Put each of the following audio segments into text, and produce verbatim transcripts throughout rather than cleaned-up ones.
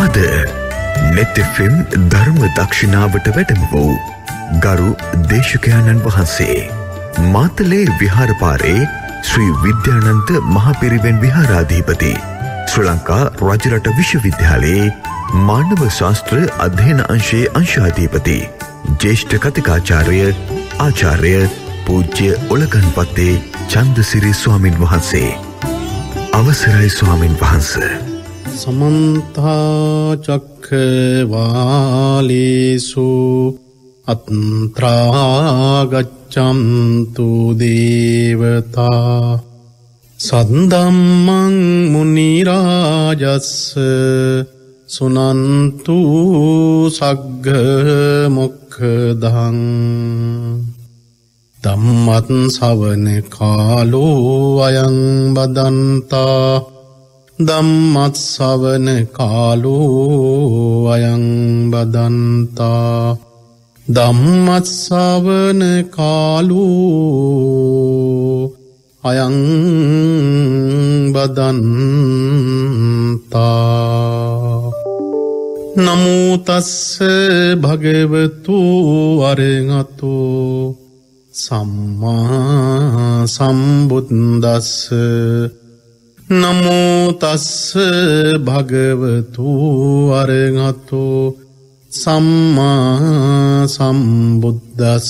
අද නෙත් F M ධර්ම දක්ෂිනාවට වැඩම වූ ගරු දේශකයන්න් වහන්සේ මාතලේ විහාරපාරේ ශ්‍රී විද්‍යානන්ත මහපිරිවෙන් විහාරාධිපති ශ්‍රී ලංකා රජරට විශ්වවිද්‍යාලයේ මානව ශාස්ත්‍ර අධ්‍යයන අංශයේ අංශාධිපති ජ්‍යෙෂ්ඨ කතිකාචාර්ය ආචාර්ය පූජ්‍ය ඔලකන්පත්තේ චන්දසිරි ස්වාමින් වහන්සේ. අවසරයි ස්වාමින් වහන්සේ. සමන්ත චක්ඛවාලේසු අත්‍රා ගච්ඡන්තු දේවතා සද්දම්මං මුනි රාජස්ස සුනන්තු සග්ග මොක්ඛදං ධම්මත් ශ්‍රවණ කාලෝ අයං බදන්තා ධම්මත් ශ්‍රවණ කාලෝ අයං බදන්තා ධම්මත් ශ්‍රවණ කාලෝ අයං බදන්තා. නමෝ තස්ස භගවතු අරහතෝ සම්මා සම්බුද්දස්ස. නමෝ තස්ස භගවතු අරහතෝ සම්මා සම්බුද්දස්ස.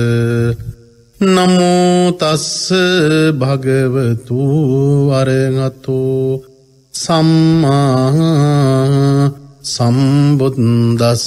නමෝ තස්ස භගවතු අරහතෝ සම්මා සම්බුද්දස්ස.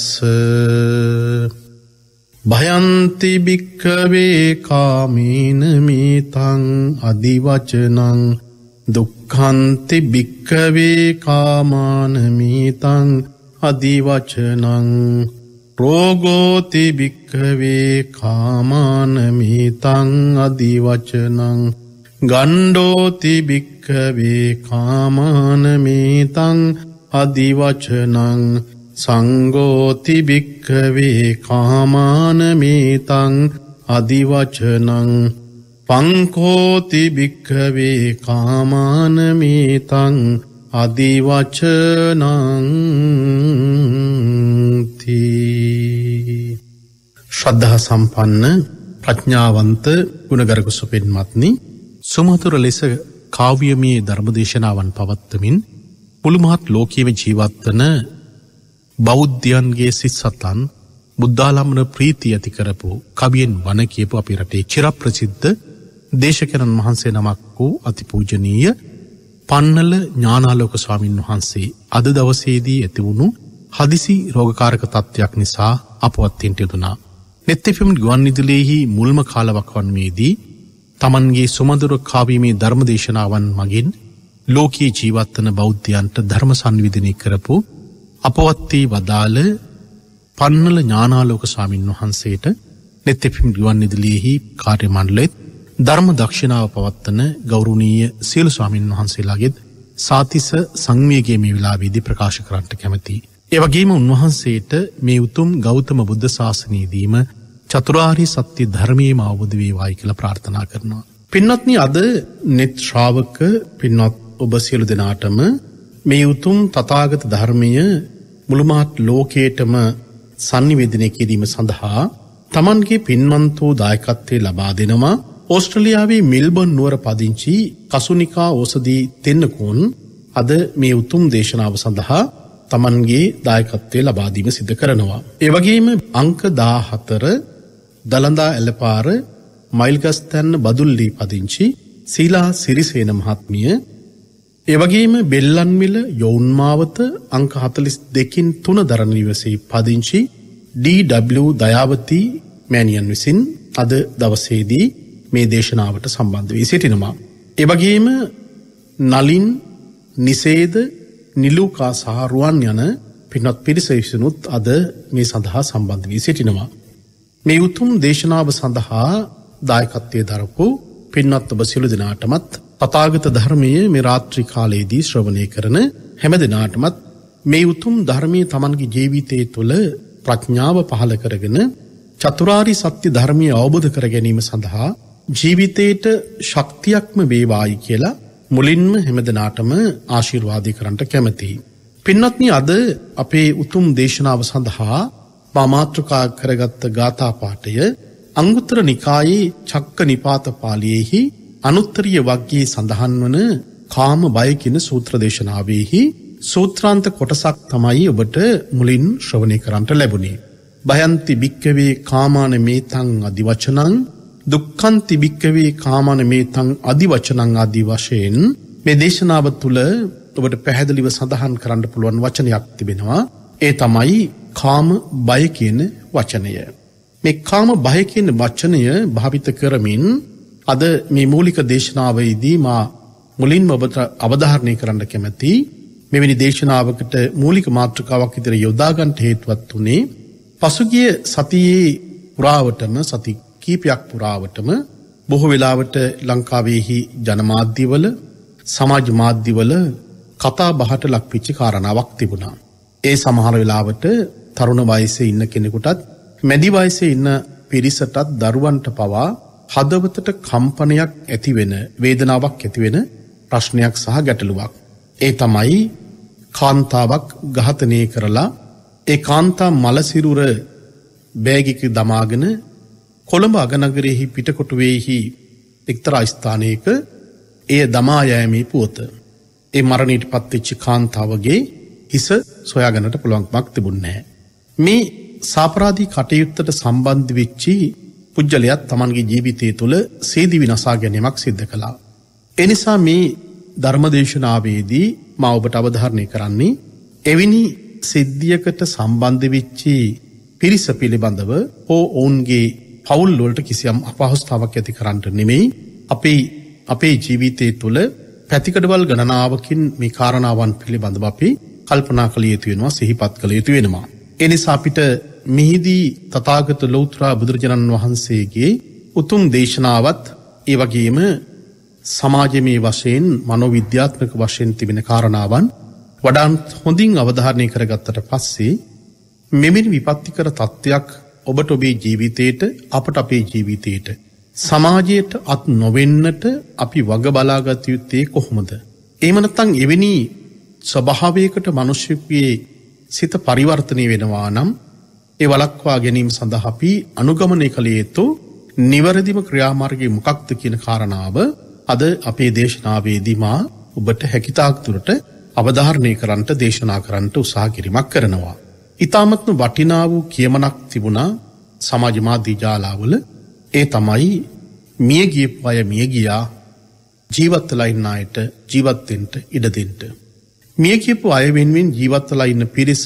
භයන්ති භික්ඛවේ කාමේන මේතං අදිවචනං දුක්ඛන්ති භික්ඛවේ කාමාන මේතං අදිවචනං රෝගෝති භික්ඛවේ කාමාන මේතං අදිවචනං ගණ්ඩෝති භික්ඛවේ කාමාන මේතං අදිවචනං සංඝෝති භික්ඛවේ කාමාන මේතං අදිවචනං පංඛෝති භික්ඛවේ කාමාන මේතං අදිවචනං තී. ශ්‍රද්ධා සම්පන්න ප්‍රඥාවන්ත ගුණගරුක සුපින්වත්නි, සුමధుර ලෙස කාව්‍යමය ධර්මදේශනාවන් පවත්වමින් මුළුමහත් ලෝකීය ජීවත් වන බෞද්ධයන්ගේ සිත් සතන් බුද්ධාලම්බන ප්‍රීතිය ඇති කරපු කවියෙන් වන කියපු අපේ රටේ චිරප්‍රසිද්ධ දේශකයන්න් වහන්සේ නමක් වූ අතිපූජනීය පන්නල ඥානාලෝක ස්වාමින් වහන්සේ අද දවසේදී ඇති වුණු හදිසි රෝගකාරක තත්ත්වයක් නිසා අපවත් වෙන්න යෙදුණා. නෙත් එෆ් එම් ගුවන්විදුලියේහි මුල්ම කාලවකවානුවේදී තමන්ගේ සුමధుර කාව්‍යමය ධර්මදේශනාවන් මගින් ලෝකීය ජීවත් වන බෞද්ධයන්ට ධර්ම සංවිධානය කරපු අපවත් වී වදාළ පන්නල ඥානාලෝක ස්වාමින් වහන්සේට නෙත් එෆ් එම් ගුවන්විදුලියේහි කාර්ය මණ්ඩලයේත් ධර්ම දක්ෂිනාව පවත්වන ගෞරවනීය සියලු ස්වාමින් වහන්සේලාගෙත් සාතිස සංවේගයේ මේ වෙලාවේදී ප්‍රකාශ කරන්නට කැමැතියි. ඒ වගේම උන්වහන්සේට මේ උතුම් ගෞතම බුද්ධ ශාසනයේදීම චතුරාර්ය සත්‍ය ධර්මයේම අවබෝධ වේවායි කියලා ප්‍රාර්ථනා කරනවා. පින්වත්නි, අද නෙත් ශ්‍රාවක පින්වත් ඔබ සියලු දෙනාටම මේ උතුම් තථාගත ධර්මය මුළුමහත් ලෝකයටම sannivedana කිරීම සඳහා තමන්ගේ පින්වන්ත වූ දායකත්වයේ ලබා දෙනවා ඕස්ට්‍රේලියාවේ මෙල්බර්න් නුවර පදිංචි කසුනිකා ඕසදී තෙන්නකෝන් අද මේ උතුම් දේශනාව සඳහා තමන්ගේ දායකත්වයේ ලබා දීම සිදු කරනවා. ඒ වගේම අංක දාහතර දලඳා ඇලපාර මයිල්ගස්තැන්න බදුල්ලි පදිංචි සීලා සිරිසේන මහත්මිය, ඒ වගේම බෙල්ලන්විල යොවුන්මාවත අංක හතළිස් දෙකින් තුන දරණ නිවසේ පදිංචි ඩී ඩබ්ලිව් දයාවති මෑණියන් විසින් අද දවසේදී මේ දේශනාවට සම්බන්ධ වී සිටිනවා. ඒ වගේම නලින්, නිසේද, නිලුකා සහ රුවන් යන පින්වත් පිරිස විසිනුත් අද මේ සඳහා සම්බන්ධ වී සිටිනවා. මේ උතුම් දේශනාව සඳහා දායකත්වයේ දරපු පින්වත් ඔබ සියලු දෙනාටමත් තථාගත ධර්මයේ මේ රාත්‍රී කාලයේදී ශ්‍රවණය කරන හැම දෙනාටමත් මේ උතුම් ධර්මයේ Tamanගේ ජීවිතයේ තුළ ප්‍රඥාව පහළ කරගෙන චතුරාර්ය සත්‍ය ධර්මය අවබෝධ කර ගැනීම සඳහා ජීවිතේට ශක්තියක්ම වේවායි කියලා මුලින්ම හැම දෙනාටම ආශිර්වාද කරන්නට කැමැතියි. පින්වත්නි අද අපේ උතුම් දේශනාව සඳහා මා මාතෘකා කරගත් ගාථා පාඨය අංගුත්තර නිකායේ චක්ක නිපාත පාළියේහි අනුත්තරීය වග්ගයේ සඳහන් වන කාම බය කියන සූත්‍ර දේශනාවෙහි සූත්‍රාන්ත කොටසක් තමයි ඔබට මුලින් ශ්‍රවණය කරන්නට ලැබුණේ. භයන්ති භික්කවේ කාමාන මේතං අදි වචනං දුක්ඛන්ති භික්කවේ කාමාන මේතං අදි වචනං ආදි වශයෙන් මේ දේශනාව තුළ ඔබට පැහැදිලිව සඳහන් කරන්න පුළුවන් වචනයක් තිබෙනවා. ඒ තමයි කාම බය කියන වචනය. මේ කාම බය කියන වචනය භාවිත කරමින් අද මේ මූලික දේශනාවේදී මා මුලින්ම ඔබට අවධාරණය කරන්න කැමැති මෙවැනි දේශනාවකට මූලික මාතෘකාවක් විදිහට යොදා ගන්නට හේතුවත් උනේ පසුගිය සතියේ පුරාවටම සති කීපයක් පුරාවටම බොහෝ වෙලාවට ලංකාවේහි ජනමාධ්‍යවල සමාජ මාධ්‍යවල කතා බහට ලක්විච්ච කාරණාවක් තිබුණා. ඒ සමහර වෙලාවට තරුණ වයසේ ඉන්න කෙනෙකුටත් මැදි වයසේ ඉන්න පිරිසටත් දරුවන්ට පවා හදවතට කම්පනයක් ඇති වෙන වේදනාවක් ඇති වෙන ප්‍රශ්නයක් සහ ගැටලුවක්. ඒ තමයි කාන්තාවක් ඝාතනය කරලා ඒ කාන්තා මලසිරුර බෑගික දමාගෙන කොළඹ අගනගරයේහි පිටකොටුවේහි එක්තරා ස්ථානයක එය දමා යෑමේ පුවත. ඒ මරණයට පත්වෙච්ච කාන්තාවගේ හිස සොයාගන්නට පුළුවන්කමක් තිබුණේ නැහැ. මේ සාපරාධී කටයුත්තට සම්බන්ධ වෙච්චි පුජ්‍යලයක් Tamanගේ ජීවිතය තුළ සේදි විනාශා ගැනීමක් සිද්ධ කළා. ඒ නිසා මේ ධර්මදේශනාවේදී මා ඔබට අවධාරණය කරන්නේ එවැනි සිද්ධියකට සම්බන්ධ වෙච්චි පිරිස පිළිබඳව හෝ ඔවුන්ගේ පවුල් වලට කිසියම් අපහසුතාවක් ඇති කරන්නට නෙමෙයි අපේ අපේ ජීවිතය තුළ පැතිකඩවල් ගණනාවකින් මේ කාරණාවන් පිළිබඳව අපි කල්පනා කළ යුතු වෙනවා, සිහිපත් කළ යුතු වෙනවා. ඒ නිසා අපිට මෙහිදී තථාගත ලෞතර බුදුරජාණන් වහන්සේගේ උතුම් දේශනාවත් ඒ වගේම සමාජමය වශයෙන් මනෝවිද්‍යාත්මක වශයෙන් තිබෙන කාරණාවන් වඩා හොඳින් අවධාරණය කරගත්තට පස්සේ මෙවැනි විපත්තිකර තත්ත්වයක් ඔබට ඔබේ ජීවිතයට අපට අපේ ජීවිතයට සමාජයට අත් නොවෙන්නට අපි වග බලාගත යුත්තේ කොහොමද? එහෙම නැත්නම් එවැනි ස්වභාවයකට මිනිසෙකුගේ සිත පරිවර්තනය වෙනවා නම් ඒ වළක්වා ගැනීම සඳහා අපි අනුගමනය කළ යුතු නිවැරදිම ක්‍රියාමාර්ගය මොකක්ද කියන කාරණාව අද අපේ දේශනාවේදී මා ඔබට හැකියතාක් දුරට අවධාරණය කරන්නට දේශනා කරන්නට උත්සාහ කිරීමක් කරනවා. ඊ타මත්ම වටිනා වූ කියමනක් තිබුණා සමාජ මාධ්‍ය ජාලාවල. ඒ තමයි මිය ගියපු අය මිය ගියා, ජීවත් වෙලා ඉන්න අයට ජීවත් වෙන්න ඉඩ දෙන්න. මිය ගියපු අය වෙනුවෙන් ජීවත් වෙලා ඉන්න පිරිස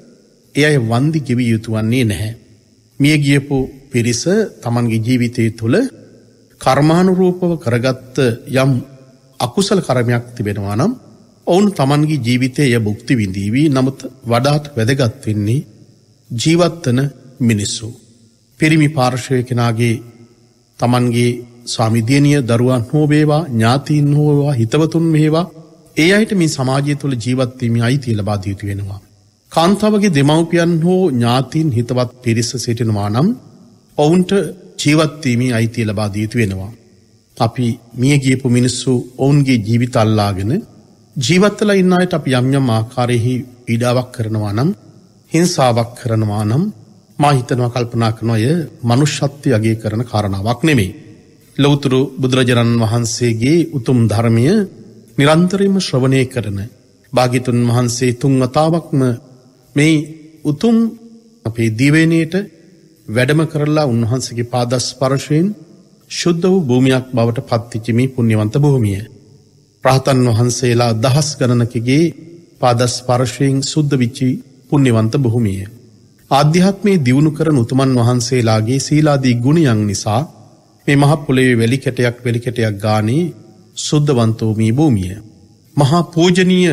ඒ අය වන්දි ගෙවිය යුතු වන්නේ නැහැ. මිය ගියපු පිරිස Tamanගේ ජීවිතය තුළ කර්මානුරූපව කරගත්ත යම් අකුසල කර්මයක් තිබෙනවා නම් ඔවුන් Tamanගේ ජීවිතයේ භුක්ති විඳීවි. නමුත් වඩාත් වැදගත් වෙන්නේ ජීවත් වෙන මිනිස්සු. පිරිමි පාර්ශ්වය කෙනාගේ Tamanගේ ස්වාමි දියණිය දරුවන් හෝ වේවා, ඥාතීන් හෝ වේවා, හිතවතුන් වේවා, ඒ අයට මේ සමාජය තුළ ජීවත් වීමේ අයිතිය ලබා දී යුතු වෙනවා. කාන්තාවගේ දෙමව්පියන් හෝ ඥාතීන් හිතවත් පිරිස සිටිනවා නම් ඔවුන්ට ජීවත් වීමේ අයිතිය ලබා දී යුතු වෙනවා. අපි මිය ගියපු මිනිස්සු ඔවුන්ගේ ජීවිත අල්ලාගෙන ජීවත් වෙලා ඉන්න අයට අපි යම් යම් ආකාරයෙහි පීඩාවක් කරනවා නම්, හිංසාවක් කරනවා නම් මා හිතනවා කල්පනා කරනවා ය මනුෂ්‍යත්වය අගය කරන කාරණාවක් නෙමෙයි. ලෞතර බුදුරජාණන් වහන්සේගේ උතුම් ධර්මය නිරන්තරයෙන්ම ශ්‍රවණය කරන භාග්‍යතුන් වහන්සේ තුන් වතාවක්ම මේ උතුම් අපේ දිවයිනේට වැඩම කරලා උන්වහන්සේගේ පාද ස්පර්ශයෙන් ශුද්ධ වූ භූමියක් බවට පත්විච්ච මේ පුණ්‍යවන්ත භූමිය. රහතන් වහන්සේලා දහස් ගණනකගේ පාද ස්පර්ශයෙන් සුද්ධ වෙච්ච පුණ්‍යවන්ත භූමිය. ආධ්‍යාත්මයේ දියුණු කරන උතුමන් වහන්සේලාගේ සීලාදී ගුණයන් නිසා මේ මහ පොළොවේ වැලි කැටයක් වැලි කැටයක් ගානේ සුද්ධවන්තෝ මේ භූමිය. මහා පූජනීය,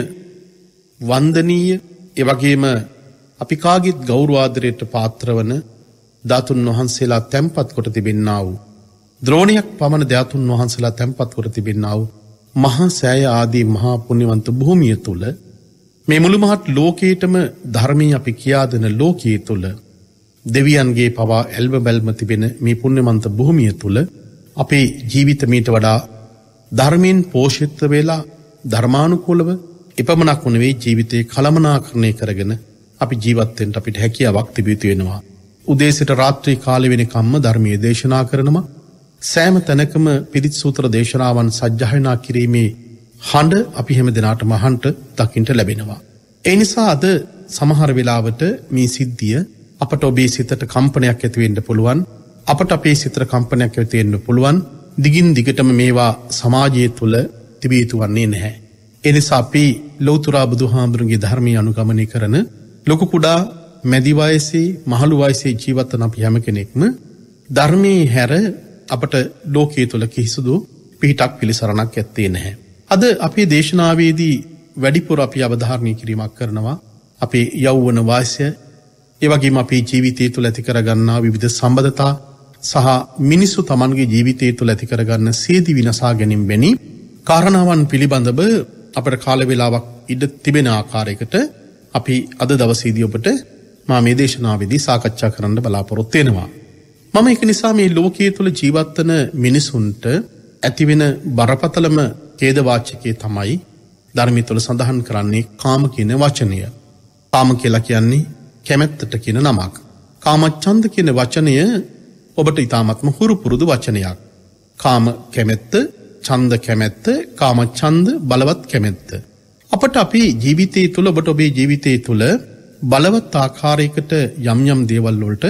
වන්දනීය, ඒ වගේම අපි කාගෙත් ගෞරව ආදරයට පාත්‍ර වන ධාතුන් වහන්සේලා තැන්පත් කොට තිබෙන්නා වූ ද්‍රෝණයක් පමණ ධාතුන් වහන්සේලා තැන්පත් කොට තිබෙන්නා වූ මහා සෑය ආදී මහා පුණ්‍යවන්ත භූමිය තුල මේ මුළු මහත් ලෝකයේටම ධර්මයේ අපි කියා දෙන ලෝකයේ තුල දෙවියන්ගේ පවා ඇල්ම බැල්ම තිබෙන මේ පුණ්‍යවන්ත භූමිය තුල අපේ ජීවිත මීට වඩා ධර්මයෙන් පෝෂිත වෙලා ධර්මානුකූලව එපමණක් නෙවෙයි ජීවිතේ කළමනාකරණය කරගෙන අපි ජීවත් වෙන්න අපිට හැකියාවක් තිබිය යුතු වෙනවා. උදේ සිට රාත්‍රී කාලෙ වෙනකම්ම ධර්මයේ දේශනා කරනවා. සෑම තැනකම පිරිත් සූත්‍ර දේශනාවන් සජ්ජායනා කිරීමේ හඬ අපි හැම දිනාටම අහන්න දකින්න ලැබෙනවා. ඒ නිසා අද සමහර වෙලාවට මේ සිද්ධිය අපට ඔබේ සිතට කම්පනයක් ඇති වෙන්න පුළුවන්. අපට අපේ සිතට කම්පනයක් ඇති වෙන්න පුළුවන්. දිගින් දිගටම මේවා සමාජය තුළ තිබිය යුතු වන්නේ නැහැ. ඒ නිසා අපි ලෞතර බුදුහාමුදුරන්ගේ ධර්මයේ අනුගමනය කරන ලොකු කුඩා මැදි වයසේ මහලු වයසේ ජීවත් වන අපි හැම කෙනෙක්ම ධර්මයේ හැර අපට ලෝකයේ තුල කිසිදු පිහිටක් පිළිසරණක් ඇත්තේ නැහැ. අද අපේ දේශනාවේදී වැඩිපුර අපි අවධාරණය කිරීමක් කරනවා අපේ යෞවන වාසය, ඒ වගේම අපේ ජීවිතය තුළ ඇති කරගන්නා විවිධ සම්බන්ධතා සහ මිනිස්සු Tamanගේ ජීවිතය තුළ ඇති කරගන්න සේදි විනාශා ගැනීම වැනි කාරණාවන් පිළිබඳව අපේ කාල වේලාවක් ඉඳ තිබෙන ආකාරයකට අපි අද දවසේදී ඔබට මා මේ දේශනාවේදී සාකච්ඡා කරන්න බලාපොරොත්තු වෙනවා. මම ඒක නිසා මේ ලෝකයේ තුල ජීවත් වෙන මිනිසුන්ට ඇතිවෙන බරපතලම ඛේද වාචකයේ තමයි ධර්මයේ තුල සඳහන් කරන්නේ කාම කියන වචනය. කාම කියලා කියන්නේ කැමැත්තට කියන නමක්. කාමච්ඡන්ද කියන වචනය ඔබට ඊටාත්ම හුරු පුරුදු වචනයක්. කාම කැමැත්ත, ඡන්ද කැමැත්ත, කාමච්ඡන්ද බලවත් කැමැත්ත. අපට අපේ ජීවිතයේ තුල ඔබට ඔබේ ජීවිතයේ තුල බලවත් ආකාරයකට යම් යම් දේවල් වලට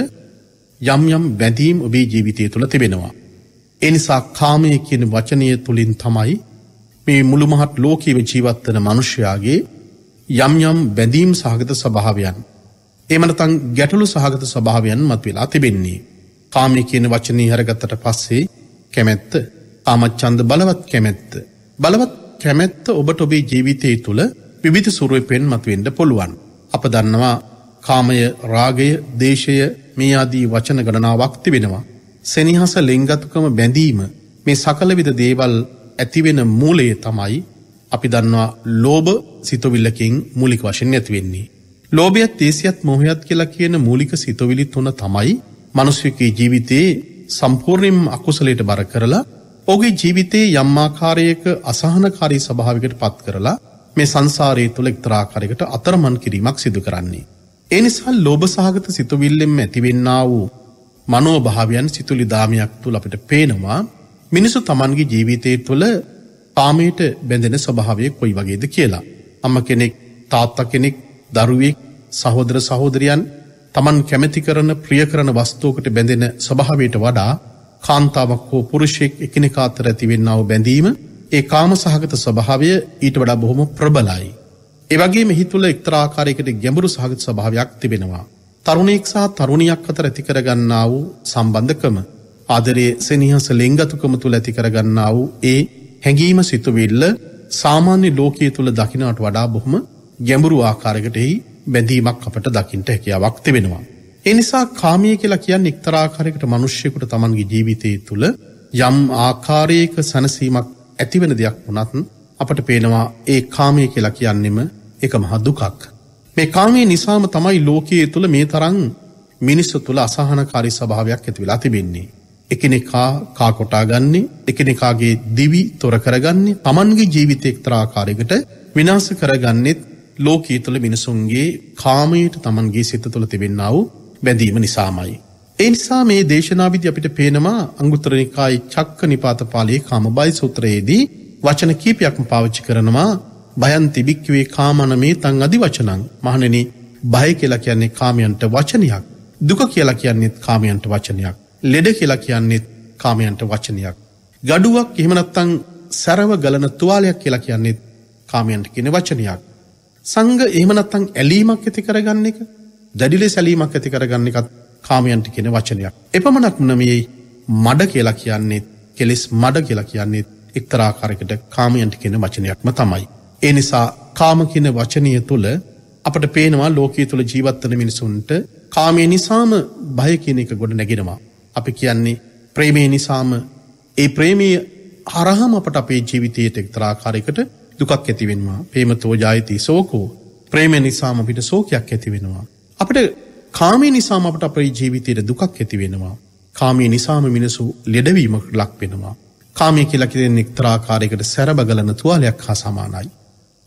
යම් යම් බැඳීම් ඔබේ ජීවිතය තුළ තිබෙනවා. ඒ නිසා කාමය කියන වචනය තුලින් තමයි මේ මුළු මහත් ලෝකීය ජීවත් වෙන මිනිසයාගේ යම් යම් බැඳීම් සහගත ස්වභාවයන්, එහෙම නැත්නම් ගැටලු සහගත ස්වභාවයන් මතුවලා තිබෙන්නේ. කාමය කියන වචනේ හරගත්තට පස්සේ කැමැත්ත, කාමච්ඡන්ද බලවත් කැමැත්ත. බලවත් කැමැත්ත ඔබට ඔබේ ජීවිතය තුළ විවිධ ස්වරූපෙන් මතුවෙන්න පුළුවන්. අප දන්නවා කාමය, රාගය, දේශය මේ ආදී වචන ගණනාවක් තිබෙනවා. සෙනෙහස, ලෙන්ගතුකම, බැඳීම මේ සකල විද දේවල් ඇතිවෙන මූලය තමයි අපි දන්නවා ලෝභ සිතුවිල්ලකින් මූලික වශයෙන් ඇති වෙන්නේ. ලෝභයත්, දේශයත්, මෝහයත් කියලා කියන මූලික සිතුවිලි තුන තමයි මිනිසෙකුගේ ජීවිතේ සම්පූර්ණයෙන්ම අකුසලයට බර කරලා ඔහුගේ ජීවිතේ යම් ආකාරයක අසහනකාරී ස්වභාවයකට පත් කරලා මේ සංසාරයේ තුල එක්තරා ආකාරයකට අතරමන් කිරීමක් සිදු කරන්නේ. ඒ නිසා ලෝභ සහගත සිතුවිල්ලෙන් ඇතිවෙන්නා වූ මනෝභාවයන් සිතුලි දාමයක් තුල අපිට පේනවා මිනිසු Tamanගේ ජීවිතයේ තුල කාමයට බැඳෙන ස්වභාවය කොයි වගේද කියලා. අම්මා කෙනෙක්, තාත්තා කෙනෙක්, දරුවෙක්, සහෝදර සහෝදරියන් Taman කැමති කරන, ප්‍රිය කරන වස්තුවකට බැඳෙන ස්වභාවයට වඩා කාන්තාවක් හෝ පුරුෂයෙක් එකිනෙකා අතර ඇතිවෙනා වූ බැඳීම, ඒ කාම සහගත ස්වභාවය ඊට වඩා බොහොම ප්‍රබලයි. ඒ වගේම එහි තුල එක්තරා ආකාරයකට ගැඹුරු සහගත ස්වභාවයක් තිබෙනවා. තරුණයෙක් සහ තරුණියක් අතර ඇති කරගන්නා වූ සම්බන්ධකම, ආදරයේ, සෙනෙහස, ලෙන්ගතුකම තුල ඇති කරගන්නා වූ ඒ හැඟීම, සිතුවිල්ල සාමාන්‍ය ලෝකයේ තුල දකින්නට වඩා බොහොම ගැඹුරු ආකාරයකට එහි බැඳීමක් අපට දකින්න හැකියාවක් තිබෙනවා. ඒ නිසා කාමයේ කියලා කියන්නේ එක්තරා ආකාරයකට මිනිස්සෙකුට Tamanගේ ජීවිතයේ තුල යම් ආකාරයක සැනසීමක් ඇතිවෙන දෙයක් වුණත් අපට පේනවා ඒ කාමයේ කියලා කියන්නෙම එක මහ දුකක්. මේ කාමයේ නිසාම තමයි ලෝකයේ තුල මේ තරම් මිනිස්සු තුල අසහනකාරී ස්වභාවයක් ඇති වෙලා තිබෙන්නේ. එකිනෙකා කා කොටා ගන්නේ, එකිනෙකාගේ දිවි තොර කරගන්නේ, Tamanගේ ජීවිතය එක්තරා ආකාරයකට විනාශ කරගන්නෙත් ලෝකයේ තුල මිනිසුන්ගේ කාමයට Tamanගේ සිත තුල තිබෙනා වූ බැඳීම නිසාමයි. ඒ නිසා මේ දේශනාවිදි අපිට පේනවා අංගුත්තර නිකායේ චක්ක නිපාත පාළියේ කාමබයි සූත්‍රයේදී වචන කීපයක්ම පාවිච්චි කරනවා. භයන්ති බික්කවේ කාමනමේ තං අදි වචනං. මහණෙනි, බය කියලා කියන්නේ කාමයන්ට වචනයක්. දුක කියලා කියන්නේ කාමයන්ට වචනයක්. ලෙඩ කියලා කියන්නේ කාමයන්ට වචනයක්. gaduwak එහෙම නැත්නම් සරව ගලන තුවාලයක් කියලා කියන්නේ කාමයන්ට කියන වචනයක්. සංඝ එහෙම නැත්නම් ඇලීමක් ඇති කරගන්න එක, දැඩි ලෙස ඇලීමක් ඇති කරගන්න එකත් කාමයන්ට කියන වචනයක්. එපමණක් නෙමෙයි, මඩ කියලා කියන්නේ, කෙලෙස් මඩ කියලා කියන්නේ එක්තරා ආකාරයකට කාමයන්ට කියන වචනයක්ම තමයි. ඒ නිසා කාම කියන වචනය තුල අපට පේනවා ලෝකයේ තුල ජීවත් වෙන මිනිසුන්ට කාමයේ නිසාම බය කියන එක ගොඩ නැගෙනවා. අපි කියන්නේ ප්‍රේමයේ නිසාම, ඒ ප්‍රේමයේ හරහාම අපට අපේ ජීවිතයේ එක්තරා ආකාරයකට දුකක් ඇති වෙනවා. ප්‍රේමතෝ ජායති සෝකෝ. ප්‍රේමය නිසාම අපිට ශෝකයක් ඇති වෙනවා. අපිට කාමයේ නිසාම අපට අපේ ජීවිතයේ දුකක් ඇති වෙනවා. කාමයේ නිසාම මිනිසු ලෙඩවීමකට ලක් වෙනවා. කාමයේ කියලා කියන්නේ එක්තරා ආකාරයකට සැරබගලන තුවාලයක් හා සමානයි.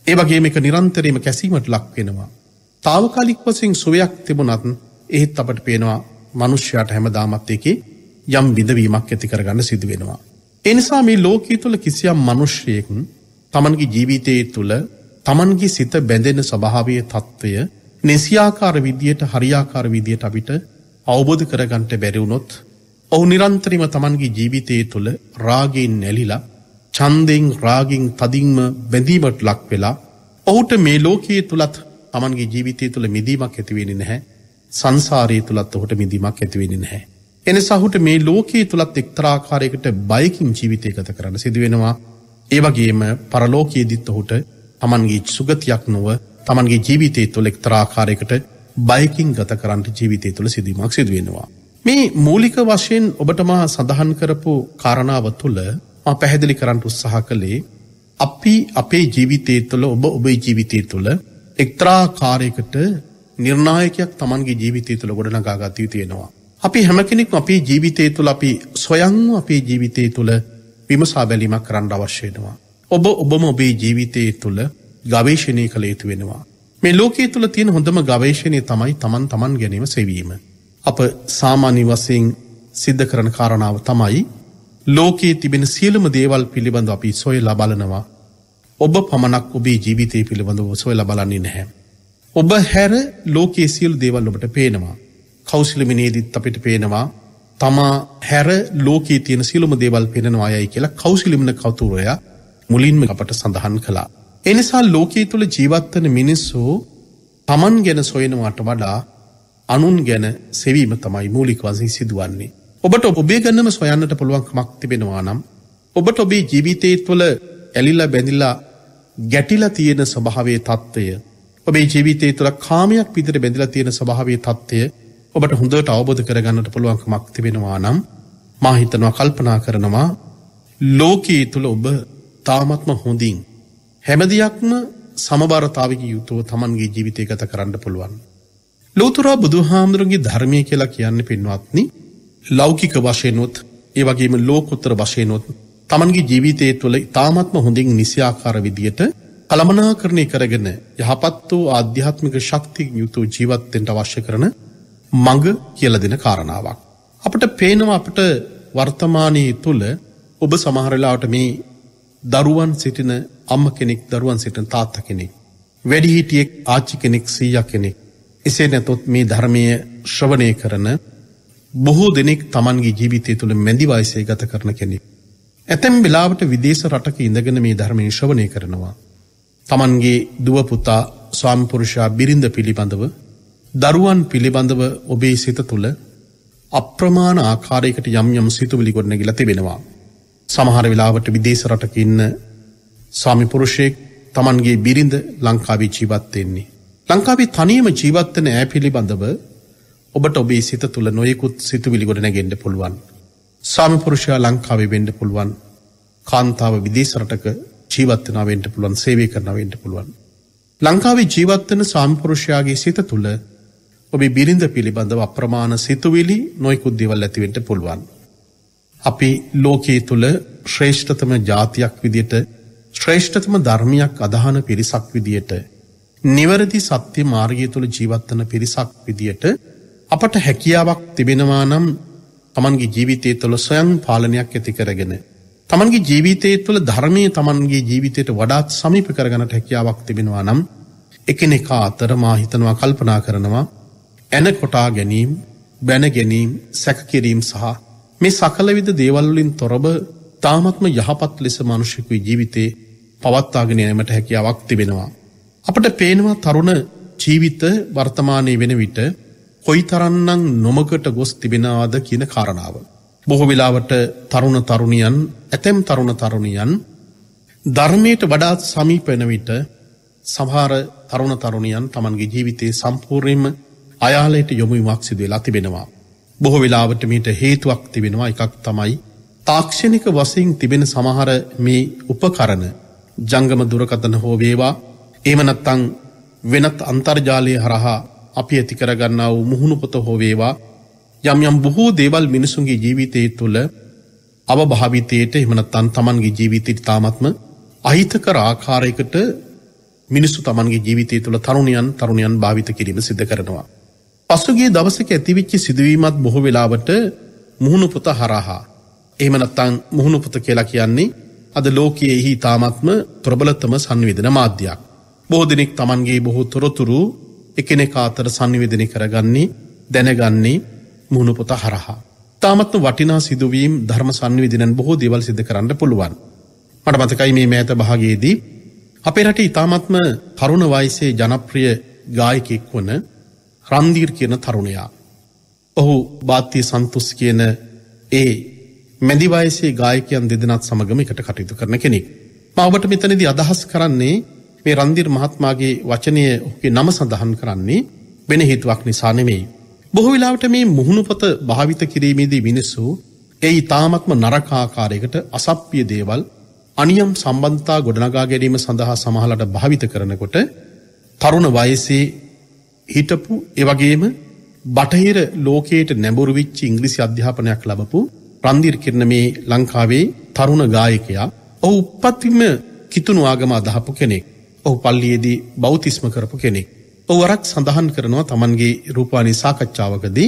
ඒ වගේම මේක නිරන්තරයෙන්ම කැසීමට ලක් වෙනවා. తాවකාලික වශයෙන් සුවයක් තිබුණත් ඒත් අපට පේනවා මිනිස්යාට හැමදාමත් එකේ යම් විඳවීමක් ඇති කරගන්න සිදු වෙනවා. ඒ නිසා මේ ලෝකයේ තුල කිසියම් මිනිසෙක් තමන්ගේ ජීවිතයේ තුල තමන්ගේ සිත බැඳෙන ස්වභාවයේ తত্ত্বය නිසියාකාර විදියට හරියාකාර විදියට අපිට අවබෝධ කරගන්න බැරි වුණොත් ඔහු නිරන්තරයෙන්ම තමන්ගේ ජීවිතයේ තුල රාගයෙන් නැලිලා ඡන්දෙන් රාගින් තදින්ම බැඳීමට ලක් වෙලා ඔහුට මේ ලෝකයේ තුලත් තමන්ගේ ජීවිතය තුල මිදීමක් ඇති වෙන්නේ නැහැ. සංසාරයේ තුලත් ඔහුට මිදීමක් ඇති වෙන්නේ නැහැ. එනිසා ඔහුට මේ ලෝකයේ තුලත් එක්තරා ආකාරයකට බයකින් ජීවිතය ගත කරන්න සිදු වෙනවා. ඒ වගේම පරලෝකයේදීත් ඔහුට තමන්ගේ සුගතියක් නොව තමන්ගේ ජීවිතය තුළ එක්තරා ආකාරයකට බයකින් ගත කරන්න ජීවිතය තුළ සිදුවීමක් සිදු වෙනවා. මේ මූලික වශයෙන් ඔබට මා සඳහන් කරපු කාරණාව තුළ මා පැහැදිලි කරන්න උත්සාහ කළේ අපි අපේ ජීවිතය තුළ ඔබ ඔබේ ජීවිතය තුළ එක්තරා ආකාරයකට නිර්ණායකයක් තමන්ගේ ජීවිතය තුළ ගොඩනගා ගත යුතු වෙනවා. අපි හැම කෙනෙක්ම අපේ ජීවිතය තුළ අපි ස්වයංව අපේ ජීවිතය තුළ විමසා බැලීමක් කරන්න අවශ්‍ය වෙනවා. ඔබ ඔබම ඔබේ ජීවිතය තුළ ගවේෂණය කළ යුතු වෙනවා. මේ ලෝකයේ තුළ තියෙන හොඳම ගවේෂණය තමයි තමන් තමන් ගැනීම සෙවීම. අප සාමාන්‍ය වශයෙන් සිද්ධ කරන කාරණාව තමයි ලෝකයේ තිබෙන සියලුම දේවල් පිළිබඳව අපි සොයලා බලනවා. ඔබ පමණක් ඔබේ ජීවිතය පිළිබඳව සොයලා බලන්නේ නැහැ. ඔබ හැර ලෝකයේ සියලු දේවල් ඔබට පේනවා. කෞසිලමිනේදීත් අපිට පේනවා තමා හැර ලෝකයේ තියෙන සියලුම දේවල් පේනවා යයි කියලා කෞසිලමින කතුරයා මුලින්ම අපට සඳහන් කළා. ඒ නිසා ලෝකයේ තුල ජීවත් වෙන මිනිස්සු තමන් ගැන සොයනවට වඩා අනුන් ගැන සෙවීම තමයි මූලික වශයෙන් සිදුවන්නේ. ඔබට ඔබේ ගැනම සොයන්නට පුළුවන්කමක් තිබෙනවා නම් ඔබට ඔබේ ජීවිතයේ තුළ ඇලිලා බැඳිලා ගැටිලා තියෙන ස්වභාවයේ తত্ত্বය ඔබේ ජීවිතයේ තුළ කාමයක් විදිහට බැඳිලා තියෙන ස්වභාවයේ తত্ত্বය ඔබට හොඳට අවබෝධ කරගන්නට පුළුවන්කමක් තිබෙනවා නම් මා හිතනවා කල්පනා කරනවා ලෝකයේ තුල ඔබ තාමත්ම හොඳින් හැම දෙයක්ම සමබරතාවකින් යුතුව තමන්ගේ ජීවිතය ගත කරන්න පුළුවන්. ලෝතර බුදුහාමුදුරන්ගේ ධර්මය කියලා කියන්නේ පින්වත්නි ලෞකික වශයෙන්ොත් ඒ වගේම ලෝකෝත්තර වශයෙන්ොත් තමන්ගේ ජීවිතය තුළ තාමත්ම හොඳින් නිසියාකාර විදියට කළමනාකරණය කරගෙන යහපත් වූ ආධ්‍යාත්මික ශක්තියකින් යුතුව ජීවත් වෙන්න අවශ්‍ය කරන මඟ කියලා දෙන කාරණාවක්. අපිට පේනවා අපිට වර්තමානයේ තුල ඔබ සමහර වෙලාවට මේ දරුවන් සිටින අම්ම කෙනෙක් දරුවන් සිටින තාත්තා කෙනෙක් වැඩිහිටියෙක් ආච්චි කෙනෙක් සීයා කෙනෙක් එසේ නැතොත් මේ ධර්මයේ ශ්‍රවණය කරන බොහෝ දෙනෙක් Tamanගේ ජීවිතය තුළ මැදි වයසේ ගත කරන කෙනෙක්. ඇතැම් වෙලාවට විදේශ රටක ඉඳගෙන මේ ධර්මයේ ශ්‍රවණය කරනවා. Tamanගේ දුව පුතා ස්වාමි පුරුෂයා බිරිඳ පිළිබඳව දරුවන් පිළිබඳව ඔබේ සිත තුළ අප්‍රමාණ ආකාරයකට යම් යම් සිතුවිලි ගොඩනැගිලා තිබෙනවා. සමහර වෙලාවට විදේශ රටක ඉන්න ස්වාමි පුරුෂයෙක් Tamanගේ බිරිඳ ලංකාවේ ජීවත් වෙන්නේ. ලංකාවේ තනියම ජීවත් වෙන ඈ පිළිබඳව ඔබට ඔබේ සිත තුළ නොයෙකුත් සිතුවිලි ගොඩනැගෙන්න පුළුවන්. ස්වාමි පුරුෂයා ලංකාවේ වෙන්න පුළුවන්. කාන්තාව විදේශ රටක ජීවත් වෙනවා වෙන්න පුළුවන්. සේවය කරනවා වෙන්න පුළුවන්. ලංකාවේ ජීවත් වෙන ස්වාමි පුරුෂයාගේ සිත තුළ ඔබේ බිරිඳ පිළිබඳව අප්‍රමාණ සිතුවිලි නොයෙකුත් දේවල් ඇති වෙන්න පුළුවන්. අපි ලෝකයේ තුල ශ්‍රේෂ්ඨතම ජාතියක් විදියට ශ්‍රේෂ්ඨතම ධර්මයක් අදහන පිරිසක් විදියට නිවැරදි සත්‍ය මාර්ගය තුල ජීවත් වන පිරිසක් විදියට අපට හැකියාවක් තිබෙනවා නම් Tamanගේ ජීවිතය තුළ ස්වයං පාලනයක් ඇති කරගෙන Tamanගේ ජීවිතය තුළ ධර්මයේ Tamanගේ ජීවිතයට වඩාත් සමීප කරගන්නට හැකියාවක් තිබෙනවා නම් එකිනෙකා අතර මා හිතනවා කල්පනා කරනවා එන කොටා ගැනීම බැන ගැනීම සැක කිරීම සහ මේ සකල විද දේවල් වලින් තොරව තාමත්ම යහපත් ලෙස මිනිසෙකුගේ ජීවිතේ පවත්වාගෙන යාමට හැකියාවක් තිබෙනවා. අපට පේනවා තරුණ ජීවිත වර්තමානයේ වෙන විට කොයිතරම්නම් නොමකට ගොස් තිබෙනවද කියන කාරණාව. බොහෝ වෙලාවට තරුණ තරුණියන් ඇතැම් තරුණ තරුණියන් ධර්මයට වඩාත් සමීප වෙන විට සමහර තරුණ තරුණියන් Tamanගේ ජීවිතේ සම්පූර්ණයෙන්ම අයාලයට යොමු වීමක් සිදු වෙලා තිබෙනවා. බොහෝ වෙලාවට මේට හේතුවක් තිබෙනවා. එකක් තමයි තාක්ෂණික වශයෙන් තිබෙන සමහර මේ උපකරණ ජංගම දුරකථන හෝ වේවා එහෙම නැත්නම් වෙනත් අන්තර්ජාලය හරහා අපි ඇති කරගන්නා වූ මුහුණු පොත හෝ වේවා යම් යම් බොහෝ දේවල් මිනිසුන්ගේ ජීවිතය තුළ අවභාවිතයට එහෙම නැත්නම් Tamanගේ ජීවිතයට තාමත්ම අහිතකර ආකාරයකට මිනිස්සු තමන්ගේ ජීවිතය තුළ තරුණයන් තරුණයන් භාවිත කිරීම සිද්ධ කරනවා. පසුගිය දවසක ඇතිවිච්ච සිදුවීමත් බොහෝ වෙලාවට මුහුණු පොත හරහා. එහෙම නැත්නම් මුහුණු පොත කියලා කියන්නේ අද ලෝකයේහි තාමත්ම ප්‍රබලතම සංවේදන මාධ්‍යයක්. බොහෝ දෙනෙක් තමන්ගේ බොහෝ තොරතුරු එකිනෙකා අතර සංවේදනය කරගන්නේ දැනගන්නේ මුහුණු පොත හරහා. තාමත්ම වටිනා සිදුවීම් ධර්ම සංවේදනයන් බොහෝ දේවල් සිදු කරන්න පුළුවන්. මට මතකයි මේ මෑත භාගයේදී අපේ රටේ තාමත්ම තරුණ වයසේ ජනප්‍රිය ගායකයෙක් වන රන්දීර් කියන තරුණයා. ඔහු බාත්‍ය සන්තුස් කියන ඒ මැදි වයසේ ගායකයන් දෙදෙනාත් සමගම එකට කටයුතු කරන කෙනෙක්. මම ඔබට මෙතනදී අදහස් කරන්නේ මේ රන්දීර් මහත්මයාගේ වචනය ඔහුගේ නම සඳහන් කරන්නේ වෙන හේතුවක් නිසා නෙමෙයි. බොහෝ වෙලාවට මේ මුහුණු පොත භාවිත කිරීමේදී මිනිස්සු ඒ ඊ타මත්ම නරක ආකාරයකට අසප්පිය දේවල් අනියම් සම්බන්ධතා ගොඩනගා ගැනීම සඳහා සමහරකට භාවිත කරනකොට තරුණ වයසේ හිටපු ඒ වගේම බටහිර ලෝකයට නැඹුරු වෙච්ච ඉංග්‍රීසි අධ්‍යාපනයක් ලැබපු රන්දීර් කියන මේ ලංකාවේ තරුණ ගායකයා ඔහු උපත්විම කිතුණු ආගම අදහපු කෙනෙක්. ඔහු පල්ලියේදී බෞතිස්ම කරපු කෙනෙක්. ඔහු වරක් සඳහන් කරනවා තමන්ගේ රූපවාහිනී සාකච්ඡාවකදී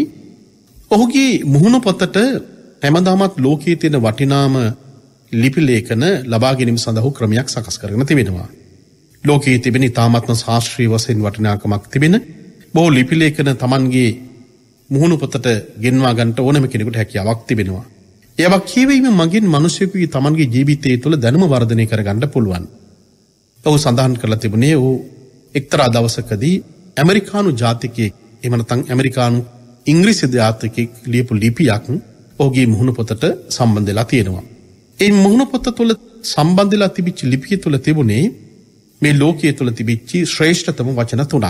ඔහුගේ මුහුණු පොතට හැමදාමත් ලෝකයේ තියෙන වටිනාම ලිපි ලේඛන ලබා ගැනීම සඳහා ක්‍රමයක් සකස් කරගෙන තිබෙනවා. ලෝකයේ තිබෙන ඉතාමත්ම ශාස්ත්‍රීය වශයෙන් වටිනාකමක් තිබෙන බොහෝ ලිපි ලේඛන තමන්ගේ මුහුණු පොතට ගෙන්වා ගන්නට ඕනම කෙනෙකුට හැකියාවක් තිබෙනවා. ඒවා කියවීම මගින් මිනිසෙකුගේ තමන්ගේ ජීවිතය තුළ දැනුම වර්ධනය කරගන්න පුළුවන්. ඔහු සඳහන් කරලා තිබුණේ ඔහු එක්තරා දවසකදී ඇමරිකානු ජාතිකයෙක් එහෙම නැත්නම් ඇමරිකානු ඉංග්‍රීසි ජාතිකයෙක් ලියපු ලිපියක් ඔහුගේ මුහුණු පොතට සම්බන්ධ වෙලා තියෙනවා. ඒ මුහුණු පොත තුළ සම්බන්ධ වෙලා තිබිච්ච ලිපිය තුළ තිබුණේ මේ ලෝකයේ තුළ තිබිච්ච ශ්‍රේෂ්ඨතම වචන තුනක්.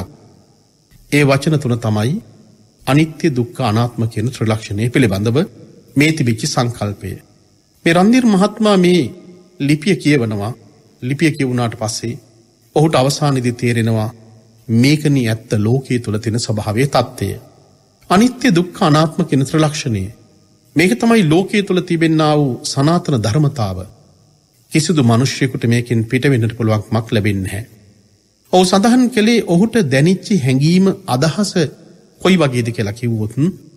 ඒ වචන තුන තමයි අනිත්‍ය දුක්ඛ අනාත්ම කියන ත්‍රිලක්ෂණය පිළිබඳව මේ තිබිච්ච සංකල්පය. මේ රන්දීර් මහත්මයා මේ ලිපිය කියවනවා. ලිපිය කියවුණාට පස්සේ ඔහුට අවසානයේදී තේරෙනවා මේකනි ඇත්ත ලෝකයේ තුල තියෙන ස්වභාවයේ தත්ත්වය. අනිත්‍ය දුක්ඛ අනාත්ම කියන ත්‍රිලක්ෂණය. මේක තමයි ලෝකයේ තුල තිබෙනා වූ සනාතන ධර්මතාව. කිසිදු මිනිසෙකුට මේකෙන් පිට වෙන්නට පුළුවන්කමක් ලැබෙන්නේ නැහැ. ඔහු සඳහන් කළේ ඔහුට දැනිච්ච හැඟීම අදහස කොයි වගේද කියලා කිව්වොත්